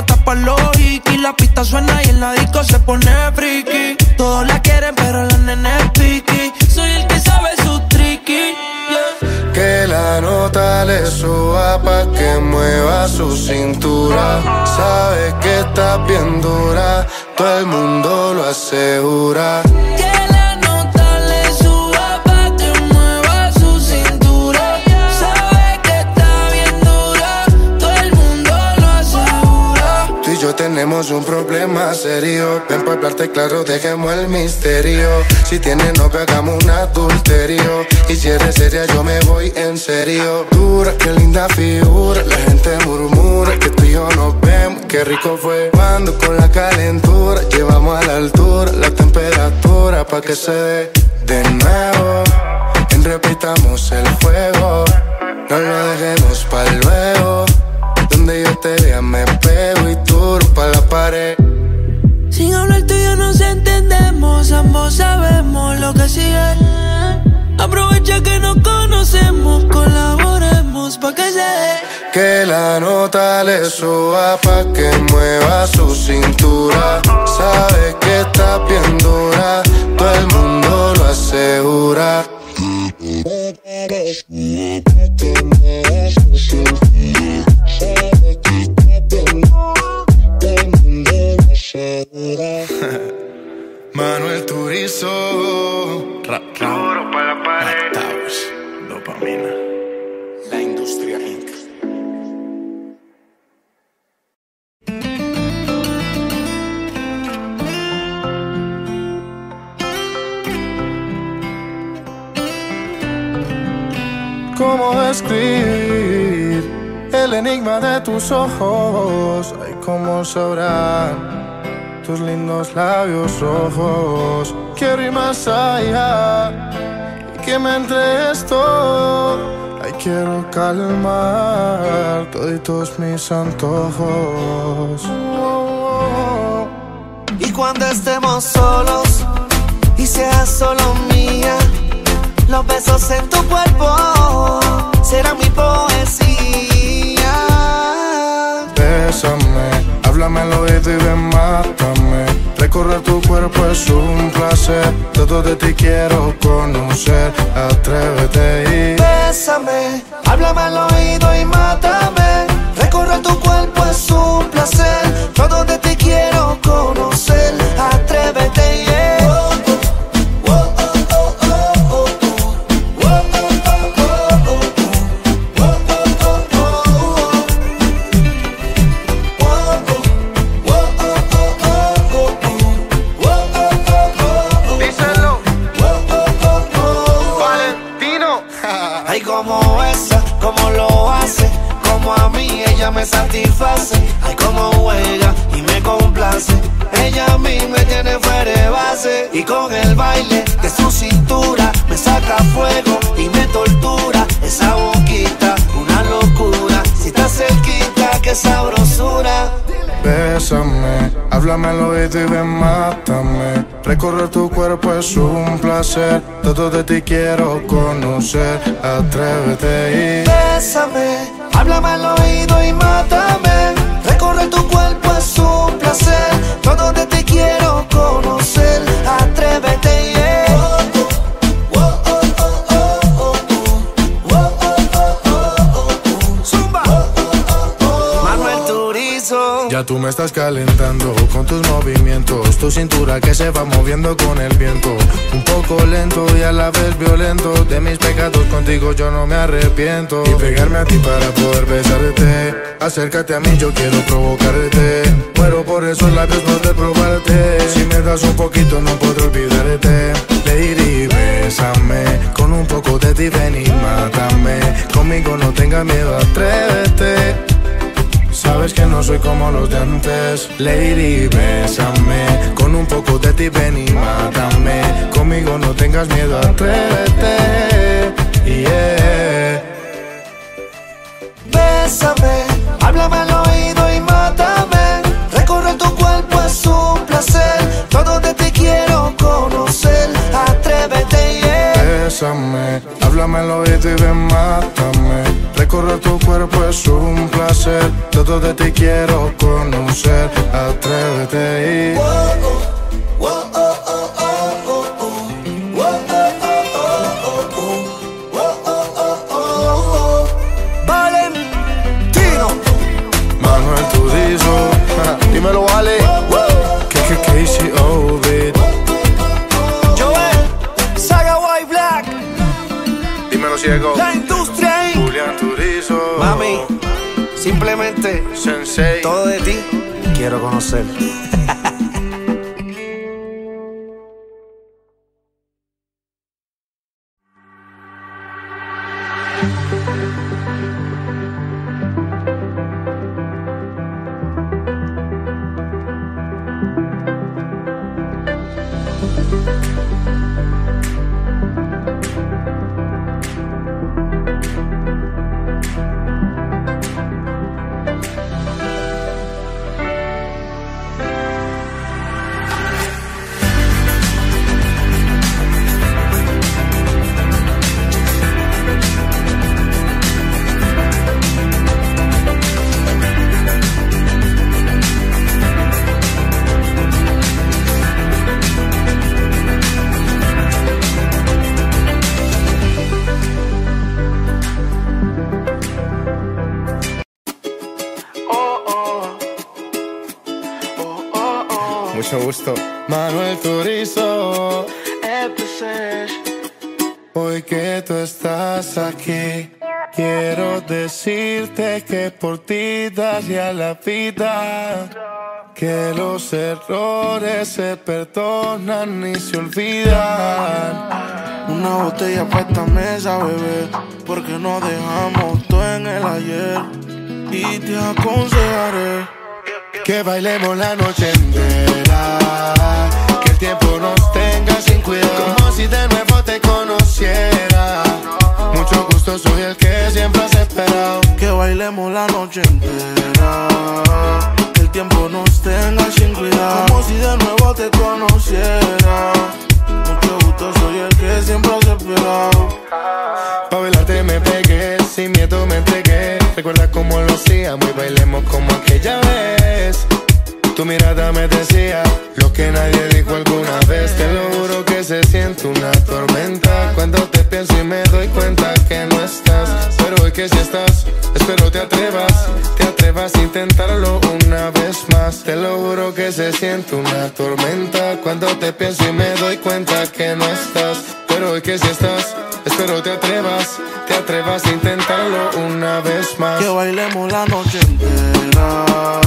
hasta pa' lógica. Y la pista suena y en la disco se pone friki. Todos la quieren pero la nena es piqui. Soy el que sabe su tricky, yeah. Que la nota le suba pa' que mueva su cintura. Sabe que está bien dura, todo el mundo lo asegura. Que la nota le suba pa' que mueva su cintura. Sabe que está bien dura, todo el mundo lo asegura. Tú y yo tenemos un problema serio. Ven pa' hablarte claro, dejemos el misterio. Si tienes novio, hagamos un adulterio. Y si eres seria, yo me voy en serio. Dura, qué linda figura. La gente murmura que tú y yo nos vemos. Qué rico fue cuando con la calentura llevamos a la altura la temperatura pa' que se dé de nuevo. Y repitamos el fuego. No lo dejemos pa' luego. Donde yo te vea me pego y tú pa' la pared. Sin hablar tú y yo nos entendemos. Ambos sabemos lo que sigue. Aprovecha que nos conocemos. Colaboremos pa' que se dé. Que la nota le suba pa' que mueva su cintura. Sabe que está bien dura, todo el mundo lo asegura. Manuel Turizo, rap, rap, duro para la pared. Towers, dopamina. La industria incorporated. ¿Cómo describir el enigma de tus ojos? Ay, cómo sabrán tus lindos labios rojos. Quiero ir más allá y que me entregues todo. Ay, quiero calmar toditos mis antojos. Oh, oh. Y cuando estemos solos y seas solo mía, los besos en tu cuerpo serán mi poesía. Bésame, háblame al oído y ven, mátame. Recorrer tu cuerpo es un placer. Todo de ti quiero conocer. Atrévete y bésame, háblame al oído y mátame. Recorrer tu cuerpo es un placer. Todo de ti quiero conocer. Atrévete y yeah. Me satisface, ay como juega y me complace. Ella a mí me tiene fuera de base. Y con el baile de su cintura me saca fuego y me tortura. Esa boquita, una locura. Si estás cerquita, qué sabrosura. bésame, háblame al oído y ven, mátame. Recorrer tu cuerpo es un placer. Todo de ti quiero conocer. Atrévete y bésame, háblame al oído y mátame. Recorrer tu cuerpo es un placer. Todo de ti quiero conocer. Atrévete, yeah. Manuel Turizo. Ya tú me estás calentando con tus movimientos. Tu cintura que se va moviendo con el viento. Un poco lento y a la vez violento. De mis pecados contigo yo no me arrepiento. Y pegarme a ti para poder besarte. Acércate a mí, yo quiero provocarte. Muero por esos labios, poder probarte. Si me das un poquito no podré olvidarte. Lady, bésame. Con un poco de ti ven y mátame. Conmigo no tengas miedo, atrévete. Sabes que no soy como los de antes. Lady, bésame. Con un poco de ti ven y mátame. Conmigo no tengas miedo, atrévete. Yeah. Bésame, háblame al oído y mátame. Recorrer tu cuerpo es un placer. Todo de ti quiero conocer. Atrévete, yeah. Bésame, háblame al oído y ven, mátame. Recorrer tu cuerpo es un placer. ser. Todo de ti quiero conocer. Atrévete y Whoa, oh, whoa, oh, oh, oh, oh, oh. Whoa, oh, oh, oh, oh, oh. Whoa, oh, oh, oh, oh. Valentino Manuel Turizo. Dímelo, vale. Que que que C O beat. Joel, Saga White Black, Dímelo, ciego. la industria Inc. Julián Turizo. Mami, simplemente Sensei. todo de ti quiero conocer. Mucho gusto. Manuel Turizo. Hoy que tú estás aquí, quiero decirte que por ti daría la vida. Que los errores se perdonan y se olvidan. Una botella para esta mesa, bebé, porque no dejamos todo en el ayer. Y te aconsejaré que bailemos la noche entera, que el tiempo nos tenga sin cuidado, como si de nuevo te conociera. Mucho gusto, soy el que siempre has esperado. que bailemos la noche entera, que el tiempo nos tenga sin cuidado, como si de nuevo te conociera. Mucho gusto, soy el que siempre has esperado. Pa' bailarte me pegué, sin miedo me entregué. Recuerda cómo lo hacíamos y bailemos como aquella vez. Tu mirada me decía lo que nadie dijo alguna vez. Te lo juro que se siente una tormenta cuando te pienso y me doy cuenta que no estás. Pero hoy que si estás, espero te atrevas, te atrevas a intentarlo una vez más. Te lo juro que se siente una tormenta cuando te pienso y me doy cuenta que no estás. Pero hoy que si estás, espero te atrevas, te atrevas a intentarlo una vez más. Que bailemos la noche entera,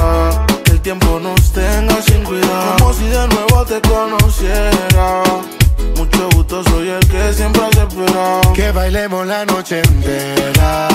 que el tiempo nos tenga sin cuidado, como si de nuevo te conociera. Mucho gusto, soy el que siempre has esperado. Que bailemos la noche entera,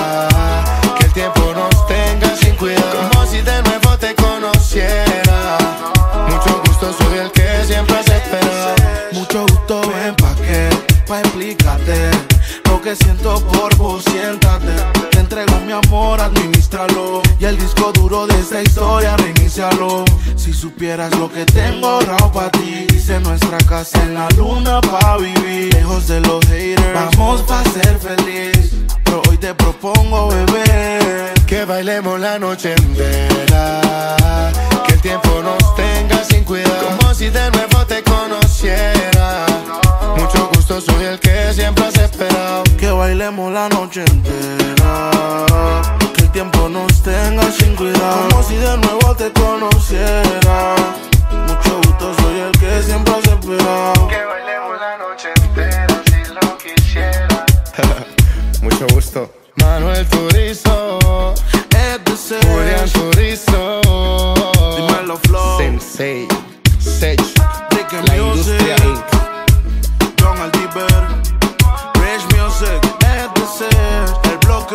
que el tiempo nos tenga sin cuidado, como si de nuevo te conociera. Mucho gusto, soy el que siempre has esperado. Mucho gusto, ven pa' que, pa' explicarte lo que siento por vos, siéntate. Te entrego mi amor, administralo, y el disco duro de esta historia, reinícialo. Si supieras lo que tengo ahorrado pa' ti, hice nuestra casa en la luna pa' vivir, lejos de los haters, vamos pa' ser feliz. Pero hoy te propongo, bebé, que bailemos la noche entera, que el tiempo nos tenga sin cuidado, como si de nuevo te conociera. Mucho gusto, soy el que siempre has esperado. que bailemos la noche entera, que el tiempo nos tenga sin cuidado, como si de nuevo te conociera. Mucho gusto, soy el que siempre has esperado. Que bailemos la noche entera si lo quisiera. Mucho gusto. Manuel Turizo, Julián Turizo, Dímelo, Flow, Sensei, Sech, Ricky La Music, Industria Incorporated. John Altiber, Rich Music, E T C, El Bloque.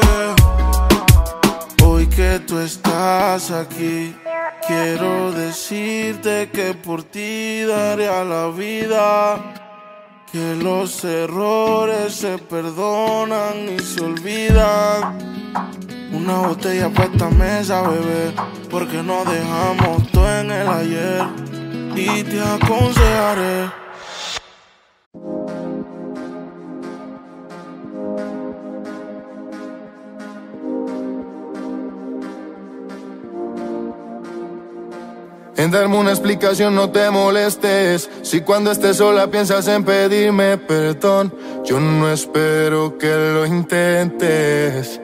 Hoy que tú estás aquí, quiero decirte que por ti daría la vida. Que los errores se perdonan y se olvidan. Una botella para esta mesa, bebé, porque no dejamos todo en el ayer. Y te aconsejaré En darme una explicación no te molestes. Si cuando estés sola piensas en pedirme perdón, yo no espero que lo intentes.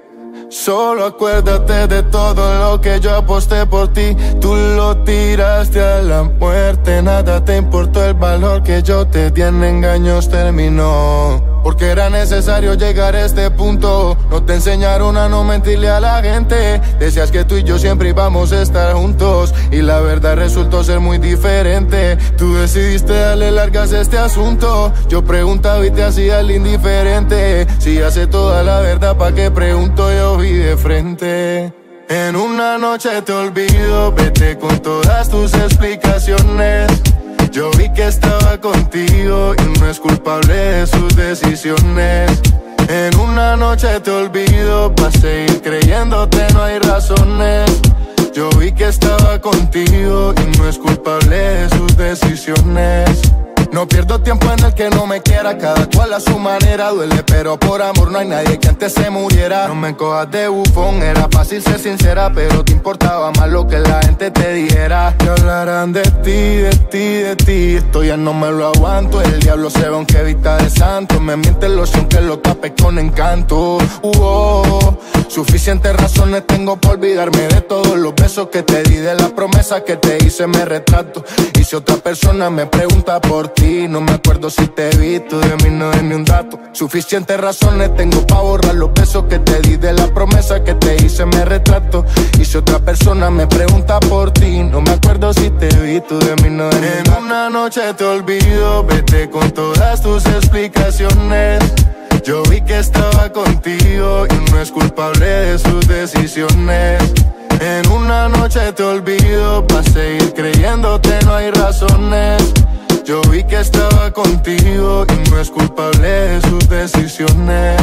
Solo acuérdate de todo lo que yo aposté por ti. Tú lo tiraste a la muerte. Nada te importó el valor que yo te di, en engaños terminó. Porque era necesario llegar a este punto. No te enseñaron a no mentirle a la gente. Decías que tú y yo siempre íbamos a estar juntos, y la verdad resultó ser muy diferente. Tú decidiste darle largas a este asunto. Yo preguntaba y te hacía el indiferente. Si hace toda la verdad, ¿pa' qué pregunto? Yo vi de frente. En una noche te olvido, vete con todas tus explicaciones. Yo vi que estaba contigo y no es culpable de sus decisiones. En una noche te olvido, para seguir creyéndote no hay razones. Yo vi que estaba contigo y no es culpable de sus decisiones. No pierdo tiempo en el que no me quiera, cada cual a su manera. Duele, pero por amor no hay nadie que antes se muriera. No me cojas de bufón, era fácil ser sincera, pero te importaba más lo que la gente te dijera. Que hablarán de ti, de ti, de ti. Esto ya no me lo aguanto. El diablo se ve aunque vista de santo. Me miente el loción que lo tape con encanto. uh, oh, Suficientes razones tengo por olvidarme de todos los besos que te di, de las promesas que te hice, me retrato. Y si otra persona me pregunta por ti, no me acuerdo si te vi, tú de mí no es ni un dato. Suficientes razones tengo pa' borrar los besos que te di, de las promesas que te hice, me retrato. Y si otra persona me pregunta por ti, no me acuerdo si te vi, tú de mí no es ni un dato. En una noche te olvido, vete con todas tus explicaciones. Yo vi que estaba contigo y no es culpable de sus decisiones. En una noche te olvido, para seguir creyéndote no hay razones. Yo vi que estaba contigo y no es culpable de sus decisiones.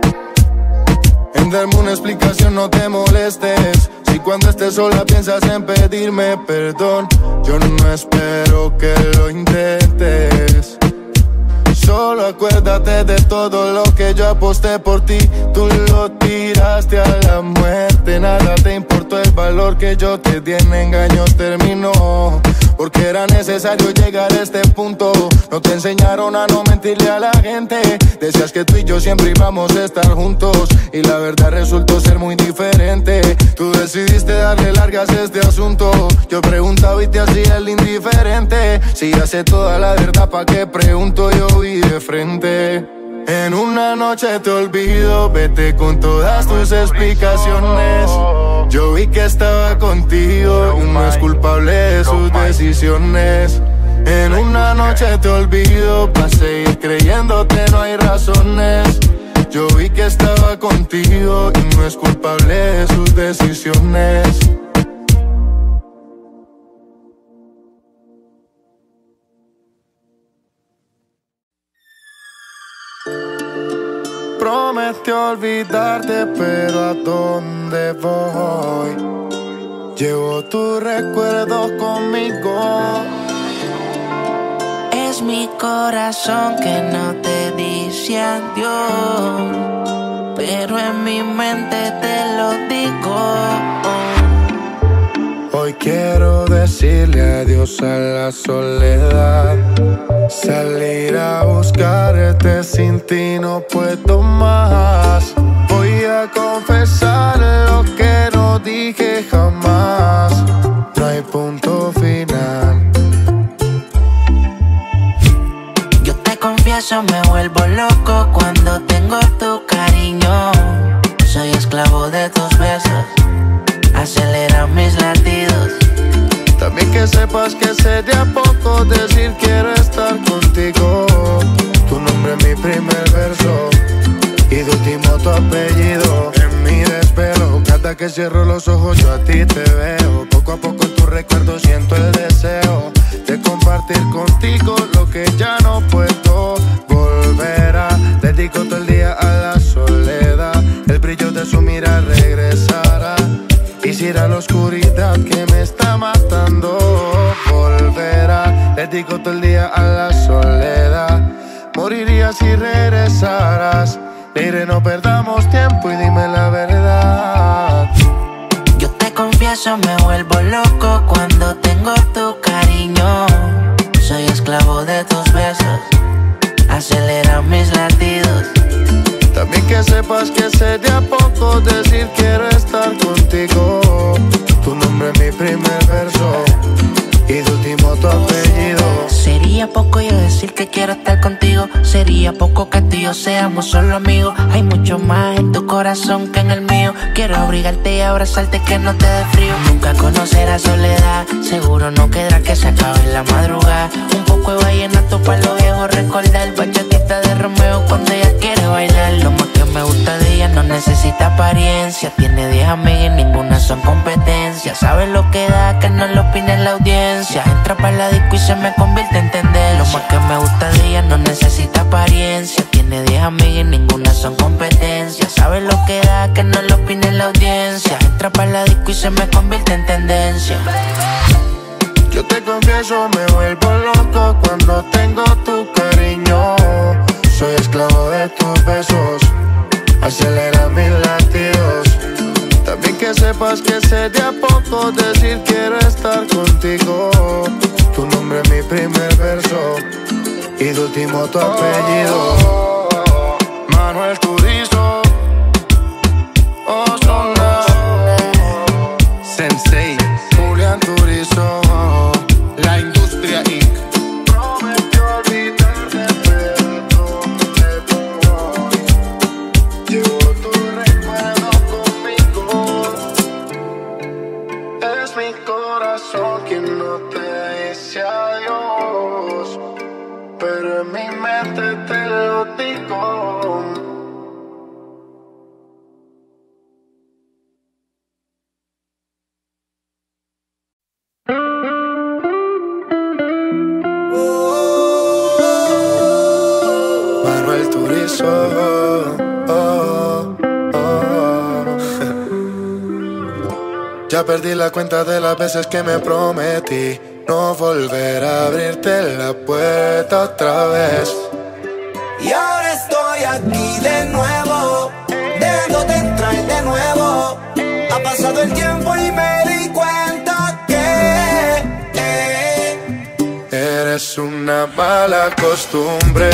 En darme una explicación no te molestes. Si cuando estés sola piensas en pedirme perdón, yo no espero que lo intentes. Solo acuérdate de todo lo que yo aposté por ti. Tú lo tiraste a la muerte. Nada te importó el valor que yo te di, en engaños terminó. Porque era necesario llegar a este punto. No te enseñaron a no mentirle a la gente. Decías que tú y yo siempre íbamos a estar juntos, y la verdad resultó ser muy diferente. Tú decidiste darle largas a este asunto. Yo preguntaba y te hacía el indiferente. Si ya sé toda la verdad, ¿pa' qué pregunto? Yo vi de frente. En una noche te olvido, vete con todas tus explicaciones. Yo vi que estaba contigo y no es culpable de sus decisiones. En una noche te olvido, para seguir creyéndote no hay razones. Yo vi que estaba contigo y no es culpable de sus decisiones. Prometí olvidarte, pero ¿a dónde voy? Llevo tus recuerdos conmigo. Es mi corazón que no te dice adiós, pero en mi mente te lo digo. Hoy quiero decirle adiós a la soledad. Salir a buscarte, sin ti no puedo más. Voy a confesar lo que no dije jamás. No hay punto final. Yo te confieso, me vuelvo loco cuando tengo tu cariño. Soy esclavo de tus besos, aceleran mis latidos. También que sepas que sería poco decir quiero estar contigo. Tu nombre es mi primer verso y de último tu apellido. En mi desvelo, cada que cierro los ojos yo a ti te veo. Poco a poco en tu recuerdo siento el deseo de compartir contigo lo que ya no puedo volver a. Dedico todo el día a la soledad, el brillo de su mirada regresará. Quisiera la oscuridad que me está matando volverá. Dedico todo el día a la soledad. Moriría si regresaras. Diré no perdamos tiempo y dime la verdad. Yo te confieso, me vuelvo loco cuando tengo somos solo amigos. Hay mucho más en tu corazón que en el mío. Quiero abrigarte y abrazarte que no te dé frío. Nunca conocerás soledad, seguro no quedará que se acabe la madrugada. Un poco de vallenato para los viejos recordar. Bachatita de Romeo cuando ella quiere bailar. Lo más que me gusta de ella no necesita apariencia. Tiene diez amigas y ninguna son competencia. Sabe lo que da, que no lo opine la audiencia. Entra para la disco y se me convierte en tendencia. Lo más que me gusta de ella no necesita apariencia. Tiene diez amigas y ninguna son competencia. Sabe lo que da, que no lo opine la audiencia. Entra para la disco y se me convierte en tendencia. Yo te confieso, me vuelvo loco cuando tengo tu cariño. Soy esclavo de tus besos, acelera mis latidos. También que sepas que sé de a poco decir quiero estar contigo. Tu nombre es mi primer verso y de último tu apellido. Manuel Turizo, Ozuna, Sensei, Julián Turizo, La Industria incorporated. Prometió olvidarte pero no me pudo. Llevo tu recuerdo conmigo. Es mi corazón quien no te dice adiós, pero en mi mente te lo digo. Manuel Turizo, oh, oh. Ya perdí la cuenta de las veces que me prometí no volver a abrirte la puerta otra vez. Y ahora estoy aquí de nuevo, dejándote entrar de nuevo. Ha pasado el tiempo y me di cuenta que eh, eres una mala costumbre.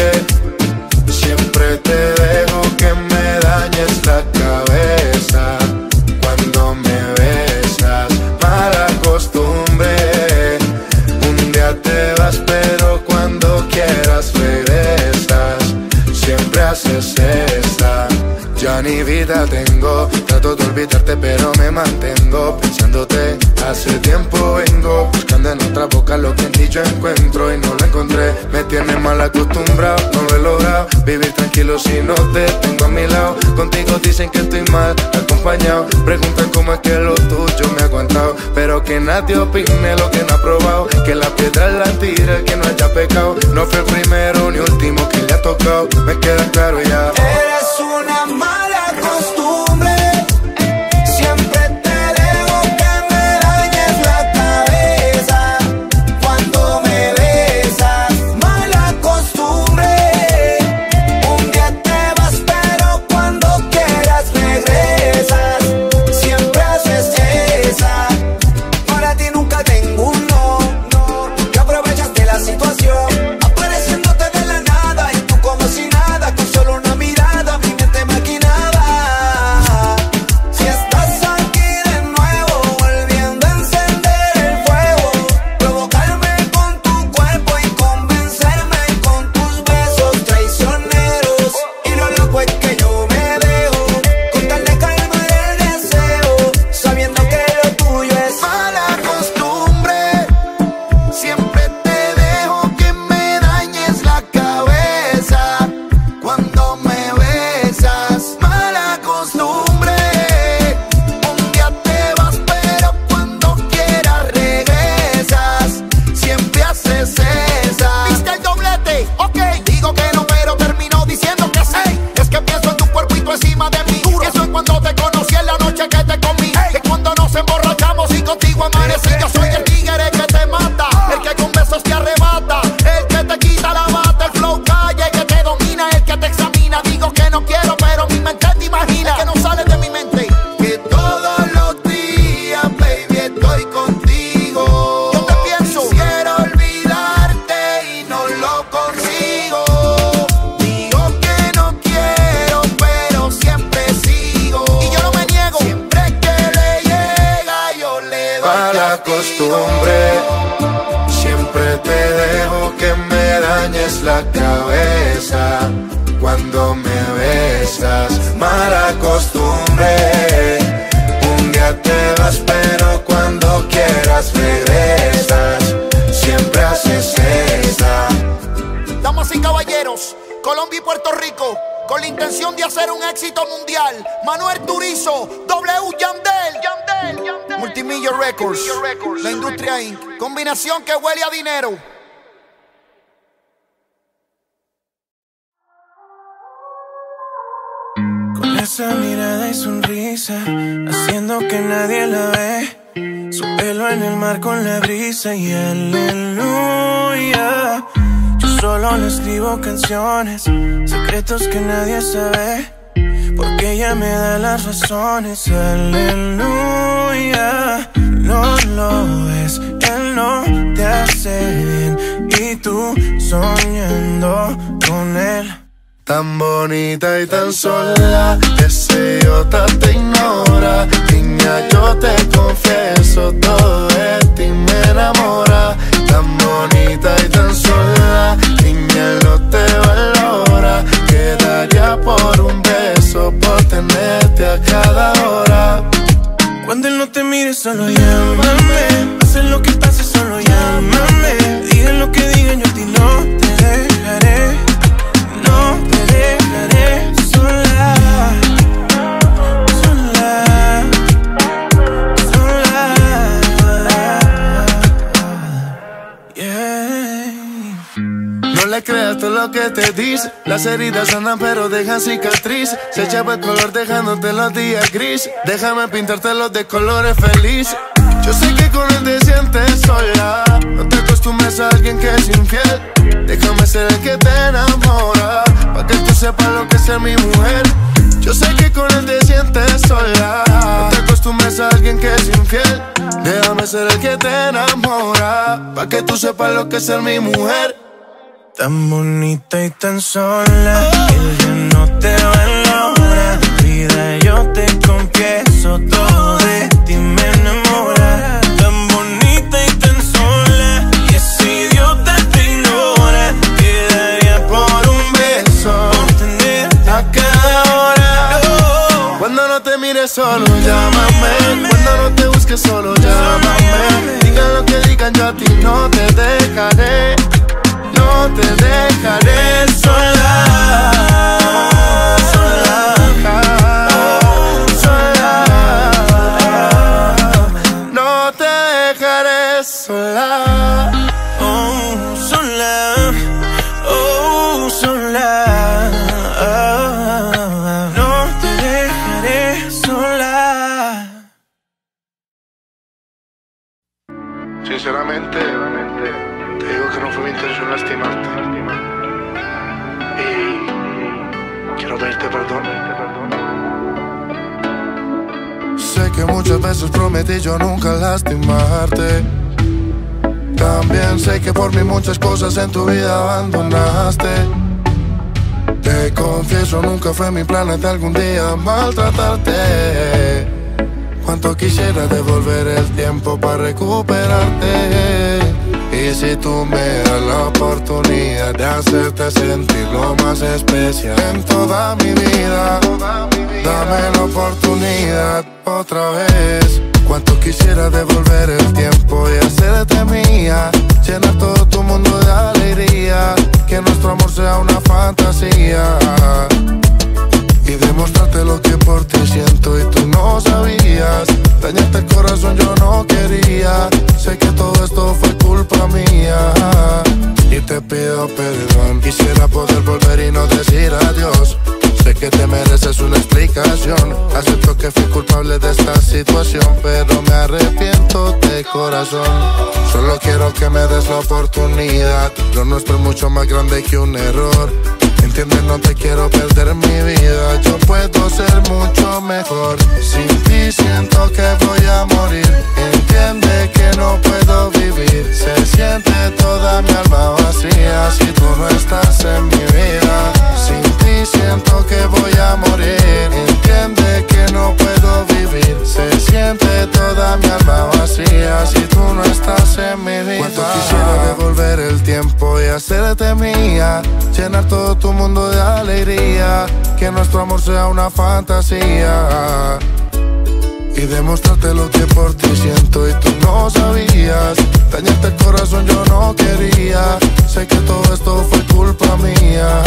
Siempre te dejo que me dañes la cabeza cuando me besas. Mala costumbre. Un día te vas pero cuando quieras regresas. Siempre haces esa. Ya ni vida tengo, trato de olvidarte pero me mantengo pensándote. Hace tiempo vengo buscando en otra boca lo que en ti yo encuentro y no lo encontré. Me tienes mal acostumbrado, no lo he logrado vivir tranquilo si no te tengo a mi lado. Contigo dicen que estoy mal acompañado, preguntan cómo es que lo tuyo me ha aguantado, pero que nadie opine lo que no ha probado. Que la piedra la tire el que no haya pecado. No fue el primero ni último que le ha tocado, me queda claro ya. eres una mala costumbre. Siempre te dejo que me dañes la cabeza cuando me besas. Mala costumbre. Un día te vas pero cuando quieras regresas. Siempre haces esa. Para ti nunca tengo un no, no. Que aprovechaste la situación, apareciéndote de la nada y tú como si nada, con solo una mirada mi mente maquinaba. Si estás aquí de nuevo, volviendo a encender el fuego, provocarme con tu cuerpo y convencerme con tus besos traicioneros. Y lo loco es que yo me dejo con tal de calmar el deseo, sabiendo que lo tuyo es Mala costumbre. Siempre te dejo que me dañes la cabeza cuando me besas. Mala costumbre. Un día te vas pero cuando quieras regresas. Siempre haces esa. ¿Viste el doblete? Ok, digo que no pero termino diciendo que sí. Es que pienso en tu cuerpo y tú encima de mí. Pienso en cuando te conocí, en la noche que te comí. Que cuando nos emborrachamos y contigo amanecí. Yo soy el tigre que te mata, el que con besos te arrebata, el que te quita la bata, el flow calle, el que te domina, el que te examina. Digo que no quiero pero mi mente te imagina. Es que no sale de mi mente que todos los días, baby, estoy contigo. Yo te pienso, quiero olvidarte y no lo consigo. Digo que no quiero pero siempre sigo. Y yo no me niego, siempre que le llega yo le doy. Mala costumbre. Siempre te dejo que me dañes la cabeza cuando me costumbre. Un día te vas pero cuando quieras regresas. Siempre haces esa. Damas y caballeros, Colombia y Puerto Rico, con la intención de hacer un éxito mundial. Manuel Turizo, W Yandel, Yandel, Yandel. Multimillia Records, Records, la industria incorporated. Combinación que huele a dinero. Con esa mirada y sonrisa, haciendo que nadie la ve. Su pelo en el mar con la brisa y aleluya. Yo solo le escribo canciones, secretos que nadie sabe, porque ella me da las razones. Aleluya. No lo ves, él no te hace bien y tú soñando con él. Tan bonita y tan sola, ese idiota te ignora. Niña, yo te confieso, todo de ti me enamora. Tan bonita y tan sola, niña, él no te valora. Quedaría por un beso, por tenerte a cada hora. Cuando él no te mire, solo llámame. Pase lo que pase, solo llámame. Digan lo que digan, yo a ti no te dejaré. No te dejaré sola, sola, sola. Yeah. No le creas todo lo que te dice. Las heridas andan pero dejan cicatriz. Se echaba el color dejándote los días gris. Déjame pintártelos de colores felices. Yo sé que con él te sientes sola. No te acostumbres a alguien que es infiel. Déjame ser el que te enamora, pa' que tú sepas lo que es ser mi mujer. Yo sé que con él te sientes sola. No te acostumbres a alguien que es infiel. Déjame ser el que te enamora, pa' que tú sepas lo que es ser mi mujer. Tan bonita y tan sola, él ya no te valora. Vida, yo te confieso, todo de ti me enamora. Tan bonita y tan sola, y ese idiota te ignora. Quedaría por un beso, por tenerte a cada hora. Oh. Cuando no te mires solo llámame, cuando no te busques solo llámame. Digan lo que digan, yo a ti no te dejaré. No te dejaré sola, sola, sola. No te dejaré sola. Oh, sola, oh, sola. No te dejaré sola. Sinceramente, te digo que no fue mi intención lastimarte. Y quiero pedirte perdón. Sé que muchas veces prometí yo nunca lastimarte. También sé que por mí muchas cosas en tu vida abandonaste. Te confieso, nunca fue mi plan de algún día maltratarte. Cuánto quisiera devolver el tiempo para recuperarte. Y si tú me das la oportunidad de hacerte sentir lo más especial en toda mi vida, dame la oportunidad otra vez. Cuánto quisiera devolver el tiempo y hacerte mía, llenar todo tu mundo de alegría, que nuestro amor sea una fantasía y demostrarte lo que por ti siento y tú no sabías. Dañarte el corazón yo no quería. Sé que todo esto fue culpa mía y te pido perdón. Quisiera poder volver y no decir adiós. Sé que te mereces una explicación. Acepto que fui culpable de esta situación, pero me arrepiento de corazón. Solo quiero que me des la oportunidad. Lo nuestro es mucho más grande que un error. Entiende, no te quiero perder mi vida. Yo puedo ser mucho mejor. Sin ti siento que voy a morir. Entiende que no puedo vivir. Se siente toda mi alma vacía si tú no estás en mi vida. Sin ti siento que voy a morir. Entiende que no puedo vivir. Se siente toda mi alma vacía si tú no estás en mi vida. Cuánto quisiera devolver el tiempo y hacerte mía, mía, llenar todo tu mundo de alegría, que nuestro amor sea una fantasía y demostrarte lo que por ti siento y tú no sabías. Dañarte el corazón yo no quería, sé que todo esto fue culpa mía.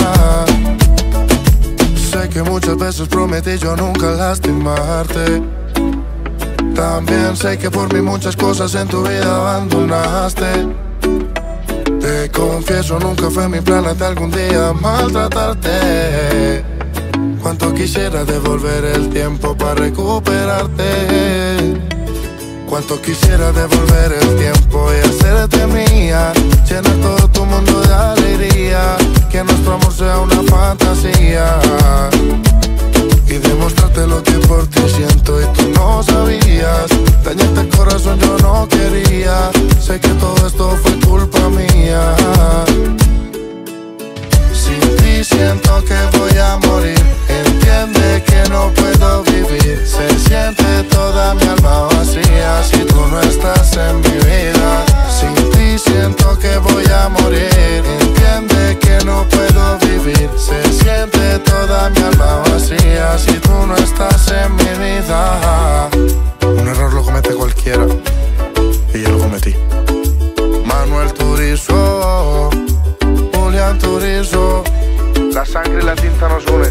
Sé que muchas veces prometí yo nunca lastimarte. También sé que por mí muchas cosas en tu vida abandonaste. Te confieso, nunca fue mi plan hasta algún día maltratarte. Cuánto quisiera devolver el tiempo para recuperarte. Cuánto quisiera devolver el tiempo y hacerte mía, llenar todo tu mundo de alegría, que nuestro amor sea una fantasía y demostrarte lo que por ti siento y tú no sabías. Dañarte el corazón yo no quería, sé que todo esto fue culpa mía. Sin ti siento que voy a morir, entiende que no puedo vivir. Se siente toda mi alma vacía si tú no estás en mi vida. Sin ti siento que voy a morir, entiende que no puedo vivir. Se siente toda mi alma vacía si tú no estás en mi vida. Un error lo comete cualquiera y yo lo cometí. Manuel Turizo, Julián Turizo, la sangre y la tinta nos unen.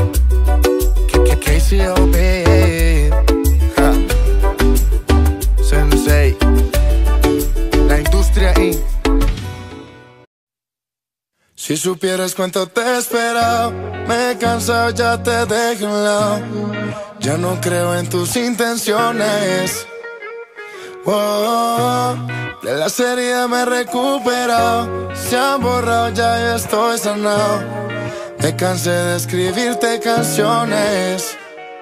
K C O B, Sensei, la industria incorporated. Si supieras cuánto te he esperado, me he cansado, ya te dejé a un lado. Ya no creo en tus intenciones. Oh, de la herida me he recuperado, se han borrado, ya yo estoy sanado. Me cansé de escribirte canciones.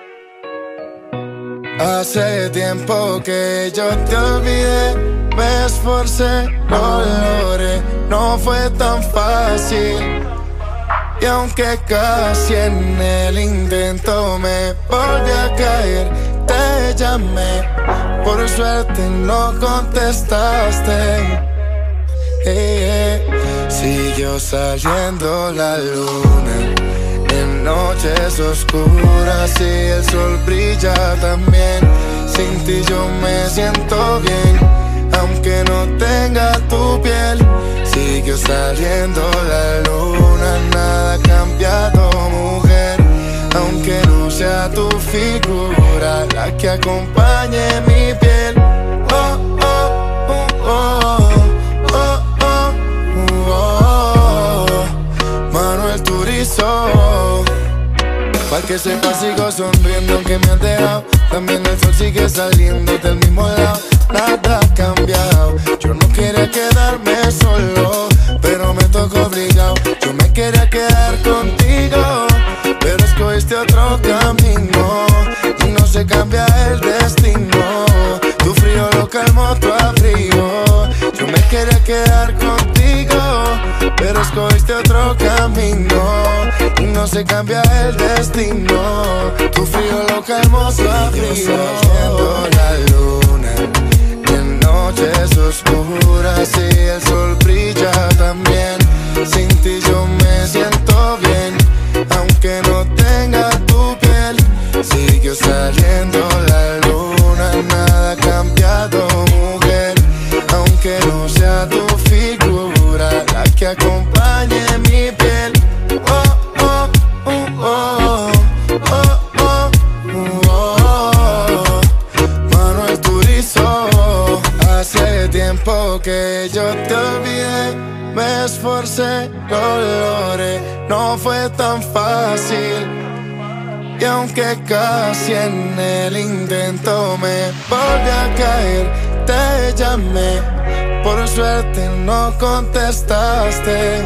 Hace tiempo que yo te olvidé, me esforcé, no lo logré, no fue tan fácil. Y aunque casi en el intento me volví a caer, te llamé, por suerte no contestaste. Eh, eh. Siguió saliendo la luna en noches oscuras y el sol brilla también. Sin ti yo me siento bien, aunque no tenga tu piel. Siguió saliendo la luna, nada ha cambiado, mujer. Aunque no sea tu figura la que acompañe mi piel. Oh, oh, oh, oh, oh, oh, oh, oh. Manuel Turizo, pa' que sepa sigo sonriendo aunque me han dejado. También el sol sigue saliendo del mismo lado. Nada ha cambiado, yo no quería quedarme solo, pero me tocó obligado. Yo me quería quedar contigo, pero escogiste otro camino y no se cambia el destino. Tu frío lo calmó tu abrigo. Yo me quería quedar contigo, pero escogiste otro camino y no se cambia el destino. Tu frío lo calmó tu abrigo. Saliendo la luna en noches oscuras y el sol brilla también. Sin ti yo me siento bien, aunque no tenga tu piel. Siguió saliendo la luna, nada ha cambiado, mujer. Aunque no sea tu figura la que acompañe mi piel. Oh, oh, oh, oh, oh, oh, oh, oh. Manuel Turizo, hace tiempo que yo te olvidé, me esforcé, lo logré, no fue tan fácil. Y aunque casi en el intento me volví a caer, te llamé, por suerte no contestaste.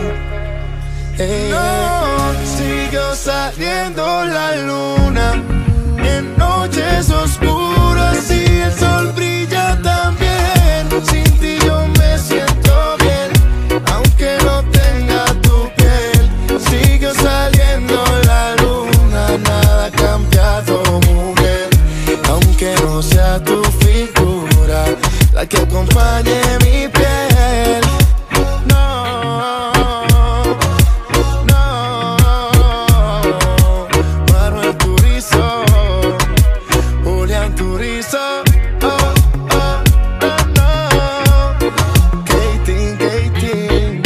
Hey, no, siguió saliendo la luna en noches oscuras y el sol brilla también. Sin ti yo me siento bien, aunque no tenga tu piel. Siguió saliendo la luna, nada ha cambiado, mujer. Aunque no sea tu figura la que acompañe mi piel. No, Turizo. Oh, oh, oh, no. Katie, Katie.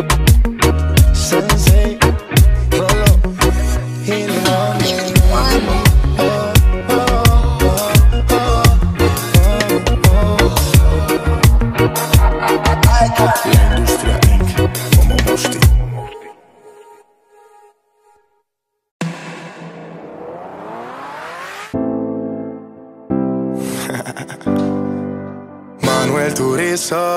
Sensei. Rolo. Y Lonnie. Oh, oh, oh, oh, oh, oh. La Industria incorporated. Como Musty. Manuel Turizo,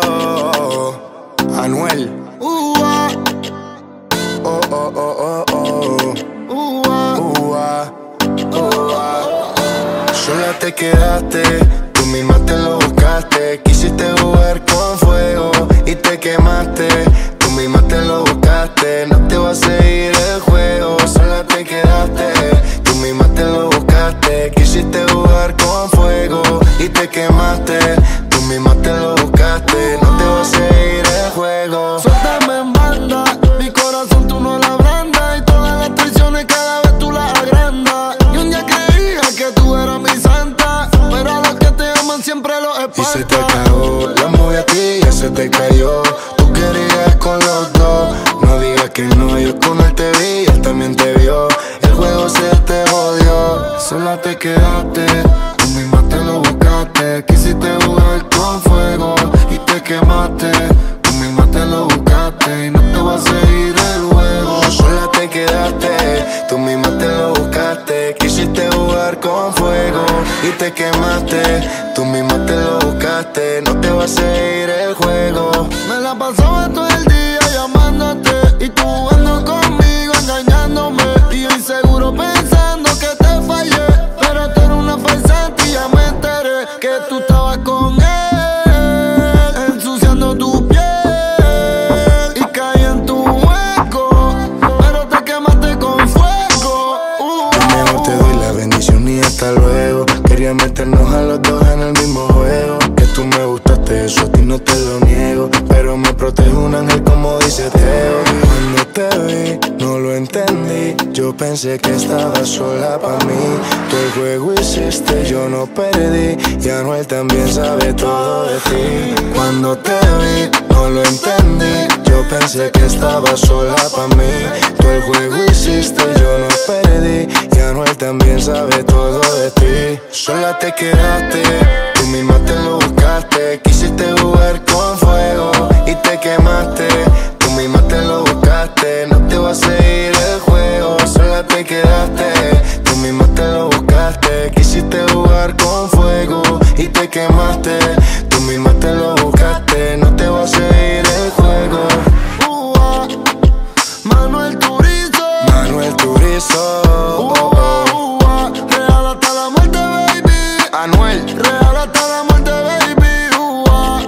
Anuel. Uh, ah. Oh, oh, oh, oh, oh. Uh, ah. Uh, ah. Uh, ah. Sola te quedaste, tú misma te lo buscaste. Quisiste jugar con fuego y te quemaste. Tú misma te lo buscaste, no te va a seguir el juego. Sola te quedaste, tú misma te lo buscaste. Quisiste jugar con fuego y te quemaste. Tú misma te lo buscaste, no te va a seguir el juego. Suéltame en banda, mi corazón tú no la abrandas. Y todas las traiciones cada vez tú las agrandas. Y un día creía que tú eras mi santa, pero a los que te aman siempre los espantas. Y se te acabó, la movie a ti ya se te cayó. Tú querías con los dos, no digas que no, yo con él te vi, él también te vio. El juego se te jodió, sola te quedaste, tú misma te lo buscaste. Quisiste jugar con fuego y te quemaste. Tú misma te lo buscaste y no te va a seguir el juego. Sola te quedaste, tú misma te lo buscaste. Quisiste jugar con fuego y te quemaste. Tú misma te lo buscaste, no te va a seguir el juego. Me la pasaba todo el día llamándote y tú jugando conmigo, engañándome. Y yo inseguro pensando que te fallé, pero tú eres una farsante y ya me enteré que tú estabas con él, ensuciando tu piel y caí en tu hueco, pero te quemaste con fuego. uh. Mejor te doy la bendición y hasta luego. Quería meternos a los dos en el mismo juego. Que tú me gustaste, eso a ti no te lo niego, pero me protege un ángel como dice Teo. Cuando te vi, no lo entendí. Yo pensé que estabas sola pa' mí. Tú el juego hiciste, yo no perdí. Y Anuel también sabe todo de ti. Cuando te vi, no lo entendí. Yo pensé que estabas sola pa' mí. Tú el juego hiciste, yo no perdí. Y Anuel también sabe todo de ti. Sola te quedaste, tú misma te lo buscaste. Quisiste jugar con fuego y te quemaste. Tú misma te lo buscaste, no te va a seguir el juego. Sola te quedaste, tú misma te lo buscaste. Quisiste jugar con fuego y te quemaste. Tú misma te lo buscaste, no te va a seguir el juego. uh, ah. Manuel Turizo, Manuel Turizo. uh, ah, uh, ah. Real hasta la muerte, baby. Anuel. Real hasta la muerte, baby. uh, ah.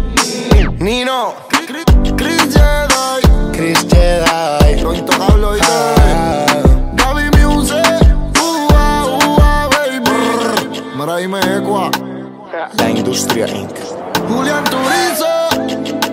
Nino. Chris Jedi, Chris Jedi. lo intocable hoy. Ah. Gaby Music, uh, ah, uh, ah, baby. Maraime Equa, La Industria incorporated. Julián Turizo.